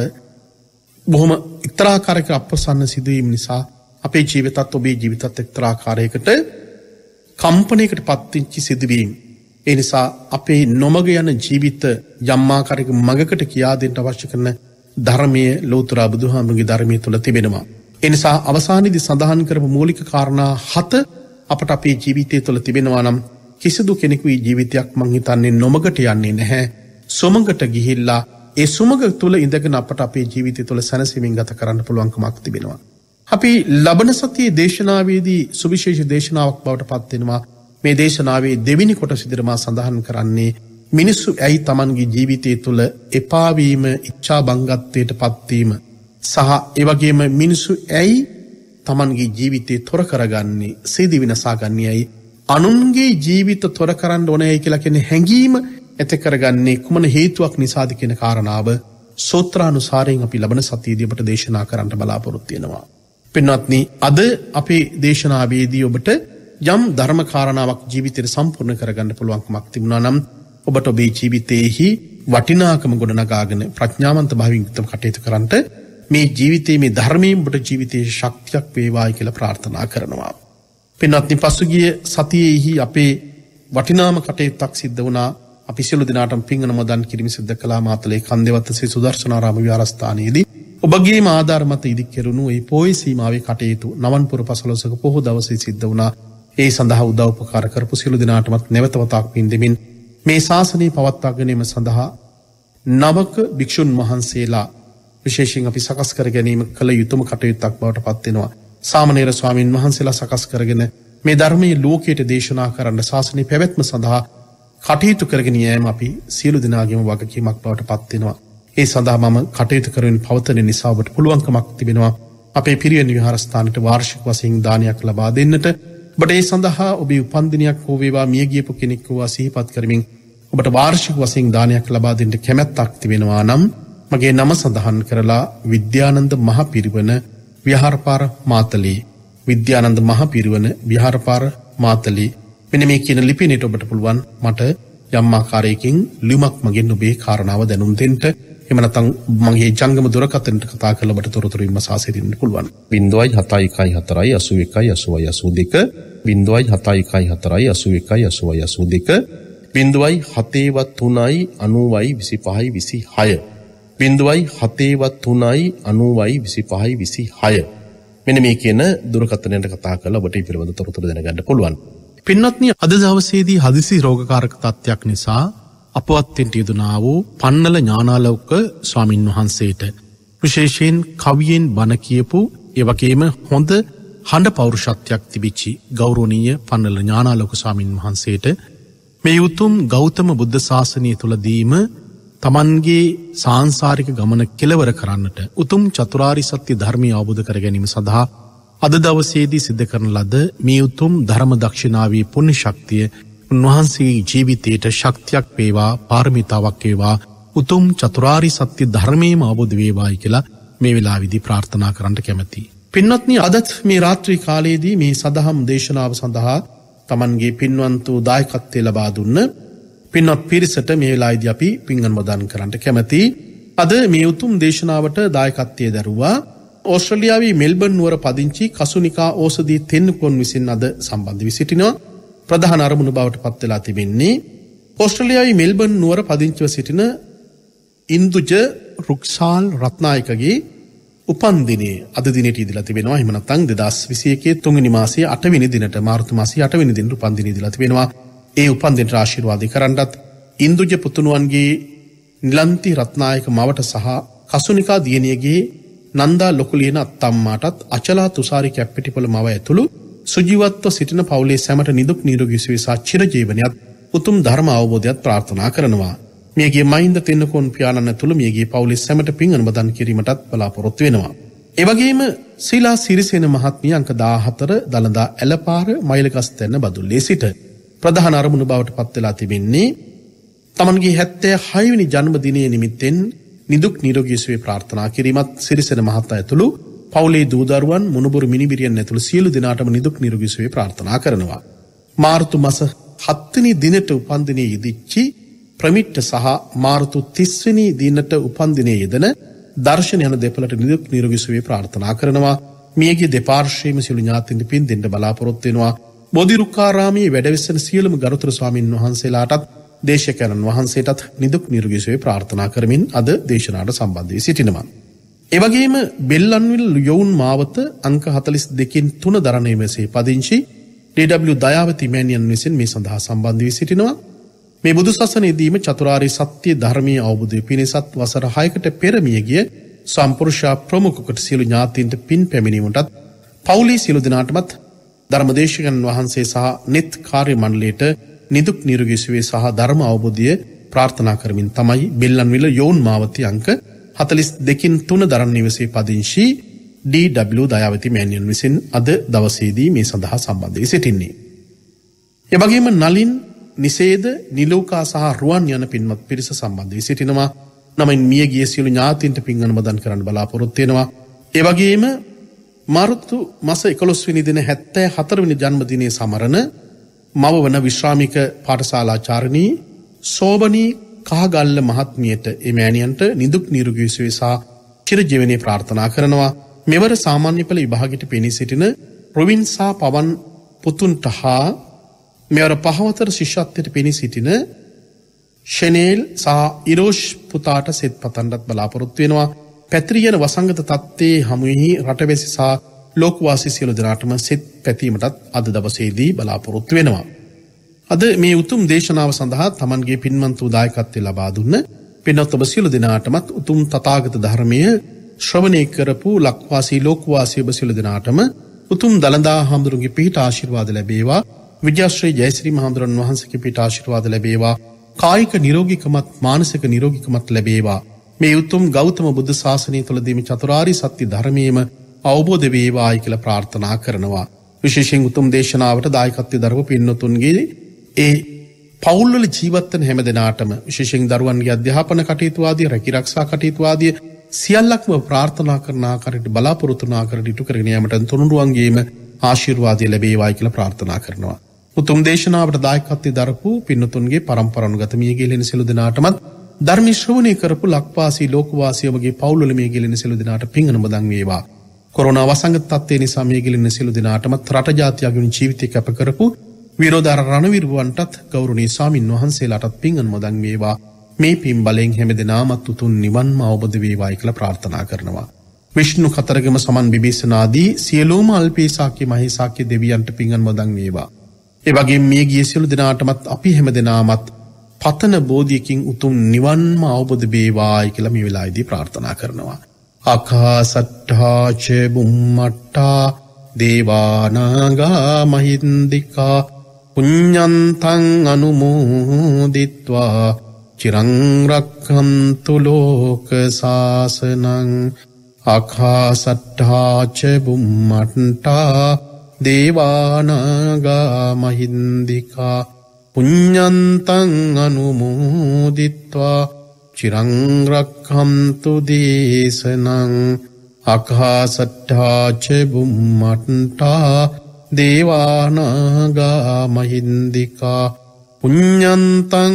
බොහොම එක්තරාකාරයක අප්‍රසන්න සිදුවීම් නිසා අපේ ජීවිතත් ඔබේ ජීවිතත් එක්තරාකාරයකට කම්පණයකට පත්වෙච්ච සිදුවීම්. ඒ නිසා අපේ නොමග යන ජීවිත යම් ආකාරයක මඟකට කියා දෙන්න අවශ්‍ය කරන ධර්මයේ ලෝතර බුදුහාමුදුරගේ ධර්මයේ තුල තිබෙනවා. ඒ නිසා අවසානයේදී සඳහන් කරපු මූලික කාරණා හත අපට අපේ ජීවිතය තුළ තිබෙනවා නම් කිසිදු කෙනෙකුගේ ජීවිතයක් මං හිතන්නේ නොමගට යන්නේ නැහැ. සොමගට ගිහිල්ලා ඒ සුමග තුළ ඉඳගෙන අපට අපේ ජීවිතය තුළ සැනසීමෙන් ගත කරන්න පුළුවන්කමක් තිබෙනවා. අපි ලබන සතියේ දේශනාවේදී සුවිශේෂ දේශනාවක් බවට පත් වෙනවා. මේ දේශනාවේ දෙවෙනි කොටස විදිහට මා සඳහන් කරන්නේ මිනිස්සු ඇයි Tamanගේ ජීවිතය තුළ එපා වීම, ඉච්ඡා බංගත්වයට පත්වීම සහ ඒ වගේම මිනිස්සු ඇයි Tamanගේ ජීවිතේ තොර කරගන්නේ, සීදි විනාශාගන්නේ ඇයි, අනුන්ගේ ජීවිත තොර කරන්න ඕනේ කියලා කියන හැඟීම ඇති කරගන්නේ කුමන හේතුවක් නිසාද කියන කාරණාව සූත්‍රානුසාරයෙන් අපි ලබන සතියේදී ඔබට දේශනා කරන්න බලාපොරොත්තු වෙනවා. පින්වත්නි, අද අපේ දේශනාවේදී ඔබට යම් ධර්ම කාරණාවක් ජීවිතේට සම්පූර්ණ කරගන්න පුළුවන්කමක් තිබුණා නම් ඔබට ඔබේ ජීවිතයේහි වටිනාකම ගොඩනගාගෙන ප්‍රඥාවන්ත භාවයෙන් යුක්තව කටයුතු කරන්නට මේ ජීවිතයේ මේ ධර්මයෙන් ඔබට ජීවිතයේ ශක්තියක් වේවායි කියලා ප්‍රාර්ථනා කරනවා. පින්වත්නි, පසුගිය සතියේහි අපේ වටිනාම කටයුත්තක් සිද්ධ වුණා. අපි සියලු දෙනාටම පින් අනුමෝදන් කිරීම සිදු කළා මාතලේ කන්දේවත්ත ශ්‍රී සුදර්ශනාරාම විහාරස්ථානයේදී. ඔබගේ ආධාර මත ඉදි කෙරුණු මේ පොයි සීමාවේ කටයුතු නවන්පුර පසළොස්වක පොහොය දවසේ සිද්ධ වුණා. ඒ සඳහා උදව් උපකාර කරපු සියලු දෙනාටමත් නැවත වතාවක් පින් දෙමින් මේ ශාසනය පවත්වා ගැනීම සඳහා නවක භික්ෂුන් වහන්සේලා විශේෂයෙන් අපි සකස් කර ගැනීම කළ යුතුම කටයුත්තක් බවට පත් වෙනවා. සාමණේර ස්වාමීන් වහන්සේලා සකස් කරගෙන මේ ධර්මයේ ලෝකයට දේශනා කරන්න ශාසනය පැවැත්ම සඳහා කටයුතු කරගෙන යෑම අපි සියලු දෙනාගේම වගකීමක් බවට පත් වෙනවා. ඒ සඳහා මම කටයුතු කරමින් පවතන නිසා ඔබට පුළුවන්කමක් තිබෙනවා අපේ පිරිවෙන් විහාරස්ථානට වාර්ෂික වශයෙන් දානයක් ලබා දෙන්නට. ඔබට ඒ සඳහා ඔබේ උපන්දිනයක් හෝ වේවා, මිය ගියපු කෙනෙක් වූ සිහිපත් කරමින් ඔබට වාර්ෂික වශයෙන් දානයක් ලබා දෙන්න කැමැත්තක් තිබෙනවා නම් මගේ නම සඳහන් කරලා විද්‍යානන්ද මහ පිරිවන විහාරපාර මාතලේ, විද්‍යානන්ද මහ පිරිවන විහාරපාර මාතලේ මෙන්න මේ කියන ලිපිනයට ඔබට පුළුවන් මට යම් ආකාරයකින් ලියුමක් මගින් ඔබේ කාරණාව දැනුම් දෙන්න. එහෙම නැත්නම් මගේ ජංගම දුරකථනයට කතා කරලා ඔබට තොරතුරු විමසා සිටින්න පුළුවන්. zero seven one one four four eight one one eight two zero seven one one four four eight one one eight two zero seven seven seven three two zero seven three nine two five two six මෙන්න මේ කියන දුරකථනයට කතා කරලා ඔබට මේ පිළිබඳ තොරතුරු දැනගන්න පුළුවන්. පින්වත්නි, අද දවසේදී හදිසි රෝගකාරක තත්ත්වයක් නිසා අපවත් වෙන්න යෙදුනා වූ පන්නල ඥානාලෝක ස්වාමින් වහන්සේට විශේෂයෙන් කවියෙන් බණ කියපු ඒ වගේම හොඳ හඬ පෞරුෂත්වයක් තිබිච්චි ගෞරවනීය පන්නල ඥානාලෝක ස්වාමින් වහන්සේට මේ උතුම් ගෞතම බුද්ධ ශාසනය තුලදීම තමන්ගේ සාංශාරික ගමන කෙලවර කරන්නට උතුම් චතුරාරි සත්‍ය ධර්මය අවබෝධ කර ගැනීම සඳහා අද දවසේදී සිද්ධ කරන ලද මේ උතුම් ධර්ම දක්ෂිනාවේ පුණ්‍ය ශක්තිය උන්වහන්සේගේ ජීවිතයට ශක්තියක් වේවා, පාරමිතාවක් වේවා, උතුම් චතුරාරි සත්‍ය ධර්මයේම අවබෝධ වේවායි කියලා මේ වෙලාවේදී ප්‍රාර්ථනා කරන්න කැමැතියි. පින්වත්නි, අදත් මේ රාත්‍රී කාලයේදී මේ සදහම් දේශනාව සඳහා තමන්ගේ පින්වන්ත දායකත්වය ලබා දුන්න පින්වත් පිරිසට මේ වෙලාවේදී අපි පින් අනුමෝදන් කරන්න කැමැතියි. අද මේ උතුම් දේශනාවට දායකත්වයේ දරුවා ඕස්ට්‍රේලියාවේ මෙල්බර්න් නුවර පදිංචි කසුනිකා ඕසදී තෙන්නකෝන් විසින් අද සම්බන්ධ වී සිටිනවා. ප්‍රධාන අරමුණු බවට පත් වෙලා තිබෙන්නේ ඕස්ට්‍රේලියාවේ මෙල්බර්න් නුවර පදිංචිව සිටින ඉන්දුජ රුක්සාල් රත්නායකගේ උපන්දිනයේ අද දිනේට ඉදලා තිබෙනවා. එහෙම නැත්නම් දෙදාස් විසි එකේ තුන්වෙනි මාසයේ අටවෙනි දිනට මාර්තු මාසයේ අටවෙනි දිනට උපන්දිනය ඉදලා තිබෙනවා. ඒ උපන්දිනට ආශිර්වාද කරන්නත් ඉන්දුජ පුතුණුවන්ගේ නිලන්ති රත්නායක මවට සහ කසුනිකා දියණියගේ නන්දා ලොකුලියන අත්තම්මාටත් අචලා තුසාරි කැප්පිටිපොළ මව ඇතුළු සුජීවත්ව සිටින පවුලේ සැමට නිදුක් නිරෝගී සුවය සහ චිරජීවනයත් උතුම් ධර්ම අවබෝධයත් ප්‍රාර්ථනා කරනවා. මියගේ මහින්ද තෙන්නකෝන් පියාණන් ඇතුළු මියගේ පවුලේ සැමට පින් අනුමෝදන් කිරීමටත් බලාපොරොත්තු වෙනවා. ඒ වගේම සීලා සිරිසේන මහත්මිය අංක දාහතර දළදා ඇලපාර මයිලගස්තැන්න බදුල්ලේ සිට ප්‍රධාන අරමුණු බවට පත් වෙලා තිබෙන්නේ තමන්ගේ හැත්තෑ හයවෙනි ජන්මදිනය නිමිත්තෙන් නිදුක් නිරෝගී සුවය ප්‍රාර්ථනා කිරීමත් සිරිසේන මහතා ඇතුළු පවුලේ දූ දරුවන් මුණුබුරු මිනිබිරියන් ඇතුළු සියලු දෙනාටම නිදුක් නිරෝගී සුවය ප්‍රාර්ථනා කරනවා. මාර්තු මාස හත්වෙනි දිනට උපන්දිනයේ යෙදිච්චි ප්‍රමිට්ට සහ මාර්තු තිස්වෙනි දිනට උපන්දිනයේ යෙදෙන දර්ශන යන දෙපළට නිදුක් නිරෝගී සුවය ප්‍රාර්ථනා කරනවා. මියගේ දෙපාර්ශ්වයේම සියලු ඥාතීන්ට පින් දෙන්න බලාපොරොත්තු වෙනවා. බෝධිරුක්කාරාමයේ වැඩවෙසෙන සියලුම ගරුතර ස්වාමින් වහන්සේලාටත් දේශකයන්න් වහන්සේටත් නිදුක් නිරෝගී සුවය ප්‍රාර්ථනා කරමින් අද දේශනාවට සම්බන්ධ වී සිටිනවා. ඒ වගේම බෙල්ලන්විල යොවුන් මාවත අංක හතළිස් දෙකෙන් තුන දරණේ මෙසේ පදිංචි ඩී.ඩබ්ලිව් දයාවති මෑණියන් විසින් මේ සඳහා සම්බන්ධ වී සිටිනවා. මේ බුදු සසුනේදීම චතුරාර්ය සත්‍ය ධර්මීය අවබෝධය පිණිසත් වසර හයකට පෙර මියගිය සම්පුරුෂා ප්‍රමුඛකට සියලු ඥාතීන්ට පින් පැමිණීමටත් පවුලේ සියලු දෙනාටමත් ධර්මදේශකයන් වහන්සේ සහ නෙත් කාර්ය මණ්ඩලයට නිදුක් නිරෝගී සුවය සහ ධර්ම අවබෝධය ප්‍රාර්ථනා කරමින් තමයි බෙල්ලන්විල යොවුන් මාවතේ අංක හතළිස් දෙකින් තුන දරණ නිවසේ පදිංචි ඩී.ඩබ්ලිව් දයාවති මෑණියන් විසින් අද දවසේදී මේ සඳහා සම්බන්ධ වී සිටින්නේ. ඒ වගේම නලින් නිසේද නිලෝකා සහ රුවන් යන පින්වත් පිරිස සම්බන්ධ වී සිටිනවා. නමින් මියගිය සියලු ඥාතීන්ට පින් අනුමෝදන් කරන්න බලාපොරොත්තු වෙනවා. ඒ වගේම මාර්තු මාස එකොළොස් වෙනි දින හැත්තෑ හතරවෙනි ජන්මදිනයේ සමරන මව වන විශ්‍රාමික පාඨශාලාචාර්යනී සෝබනී කහගල්ල මහත්මියට ඒ මෑණියන්ට නිදුක් නිරෝගී සුවය සහ චිරජීවනයේ ප්‍රාර්ථනා කරනවා. මෙවර සාමාන්‍ය පෙළ විභාගයට පෙනී සිටින ප්‍රොවින්ස් සහ පවන් පුතුන්ට හා මෙවර පහවතර ශිෂ්‍යත්වයට පෙනී සිටින ෂෙනේල් සහ ඉරෝෂ් පුතාට සෙත් පතන්නත් බලාපොරොත්තු වෙනවා. පැතිරියන වසංගත තත්ත්වයේ හමුවෙහි රටවැසි සහ ලෝකවාසී සියලු දෙනාටම සෙත් පැතීමටත් අද දවසේදී බලාපොරොත්තු වෙනවා. අද මේ උතුම් දේශනාව සඳහා තමන්ගේ පින්වන්ත දායකත්වය ලබා දුන්න පින්වත් ඔබ සියලු දෙනාටමත් උතුම් තථාගත ධර්මය ශ්‍රවණය කරපු ලක්වාසී ලෝකවාසී ඔබ සියලු දෙනාටම උතුම් දළදා හාමුදුරුවන්ගේ පිහිට ආශිර්වාද ලැබේවා. විජයශ්‍රී ජයශ්‍රී මහඳුරන් වහන්සේගේ පිට ආශිර්වාද ලැබේවා. කායික නිරෝගීකමත් මානසික නිරෝගීකමත් ලැබේවා. මේ උතුම් ගෞතම බුදු ශාසනය තුළදීම චතුරාර්ය සත්‍ය ධර්මයේම අවබෝධ වේවායි කියලා ප්‍රාර්ථනා කරනවා. විශේෂයෙන් උතුම් දේශනාවට දායකත්වයේ දරපු පින්නතුන්ගේ ඒ පවුල්වල ජීවත් වෙන හැම දෙනාටම විශේෂයෙන් දරුවන්ගේ අධ්‍යාපන කටයුතු ආදී රැකී ආරක්ෂා කටයුතු ආදී සියල්ලක්ම ප්‍රාර්ථනා කරන ආකාරයට බලාපොරොත්තු වන ආකාරයට ඉටු කරගෙන යාමට තුනුරුවන්ගේම ආශිර්වාදය ලැබේවායි කියලා ප්‍රාර්ථනා කරනවා. උතුම් දේශනාවට දායකත්වයේ දරපු පින්නතුන්ගේ පරම්පරානුගත මියගිය ලෙන සියලු දෙනාටමත් ධර්ම ශ්‍රවණය කරපු ලක්වාසී ලෝකවාසී ඔබගේ පවුල්වල මියගිය ලෙන සියලු දෙනාට පින් අනුමෝදන් වේවා. කොරෝනා වසංගත තත්ත්වය නිසා මියගිය ලෙන සියලු දෙනාටමත් රට ජාතියගේ ජීවිතය කැප කරපු විරෝධාර රණවිරුවන්ටත් ගෞරවනීය ස්වාමින් වහන්සේලාටත් පින් අනුමෝදන් වේවා. මේ පින් බලෙන් හැම දෙනාමත් උතුම් නිවන්ම අවබෝධ වේවායි කියලා ප්‍රාර්ථනා කරනවා. විෂ්ණු කතරගම සමන් විභීෂණාදී සියලුම අල්පේසාක්‍ය මහේසාක්‍ය දෙවියන්ට පින් අනුමෝදන් වේවා. ඒ වගේම මේ ගිය සියලු දෙනාටමත් අපි හැම දෙනාමත් පතන බෝධියකින් උතුම් නිවන්ම අවබෝධ වේවායි කියලා මේ වෙලාවේදී ප්‍රාර්ථනා කරනවා. ආකාසට්ඨා ච බුම්මට්ඨා දේවානාගා මහින්దికා පුඤ්ඤන්තං අනුමෝදිත්වා චිරං රක්ඛන්තු ලෝක සාසනං. ආකාසට්ඨා ච බුම්මට්ඨා දේවානාගා මහින්దికා පුඤ්ඤන්තං අනුමෝදිත්වා චිරං රක්ඛන්තු දේශනං. ආකාසට්ඨා ච බුම්මට්ඨා දේවානාගා මහින්దికා පුඤ්ඤන්තං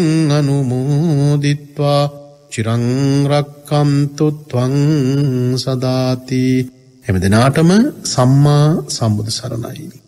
අනුමෝදිත්වා චිරං රක්ඛන්තු ත්වං සදාති. හැම දිනාටම සම්මා සම්බුදු සරණයි.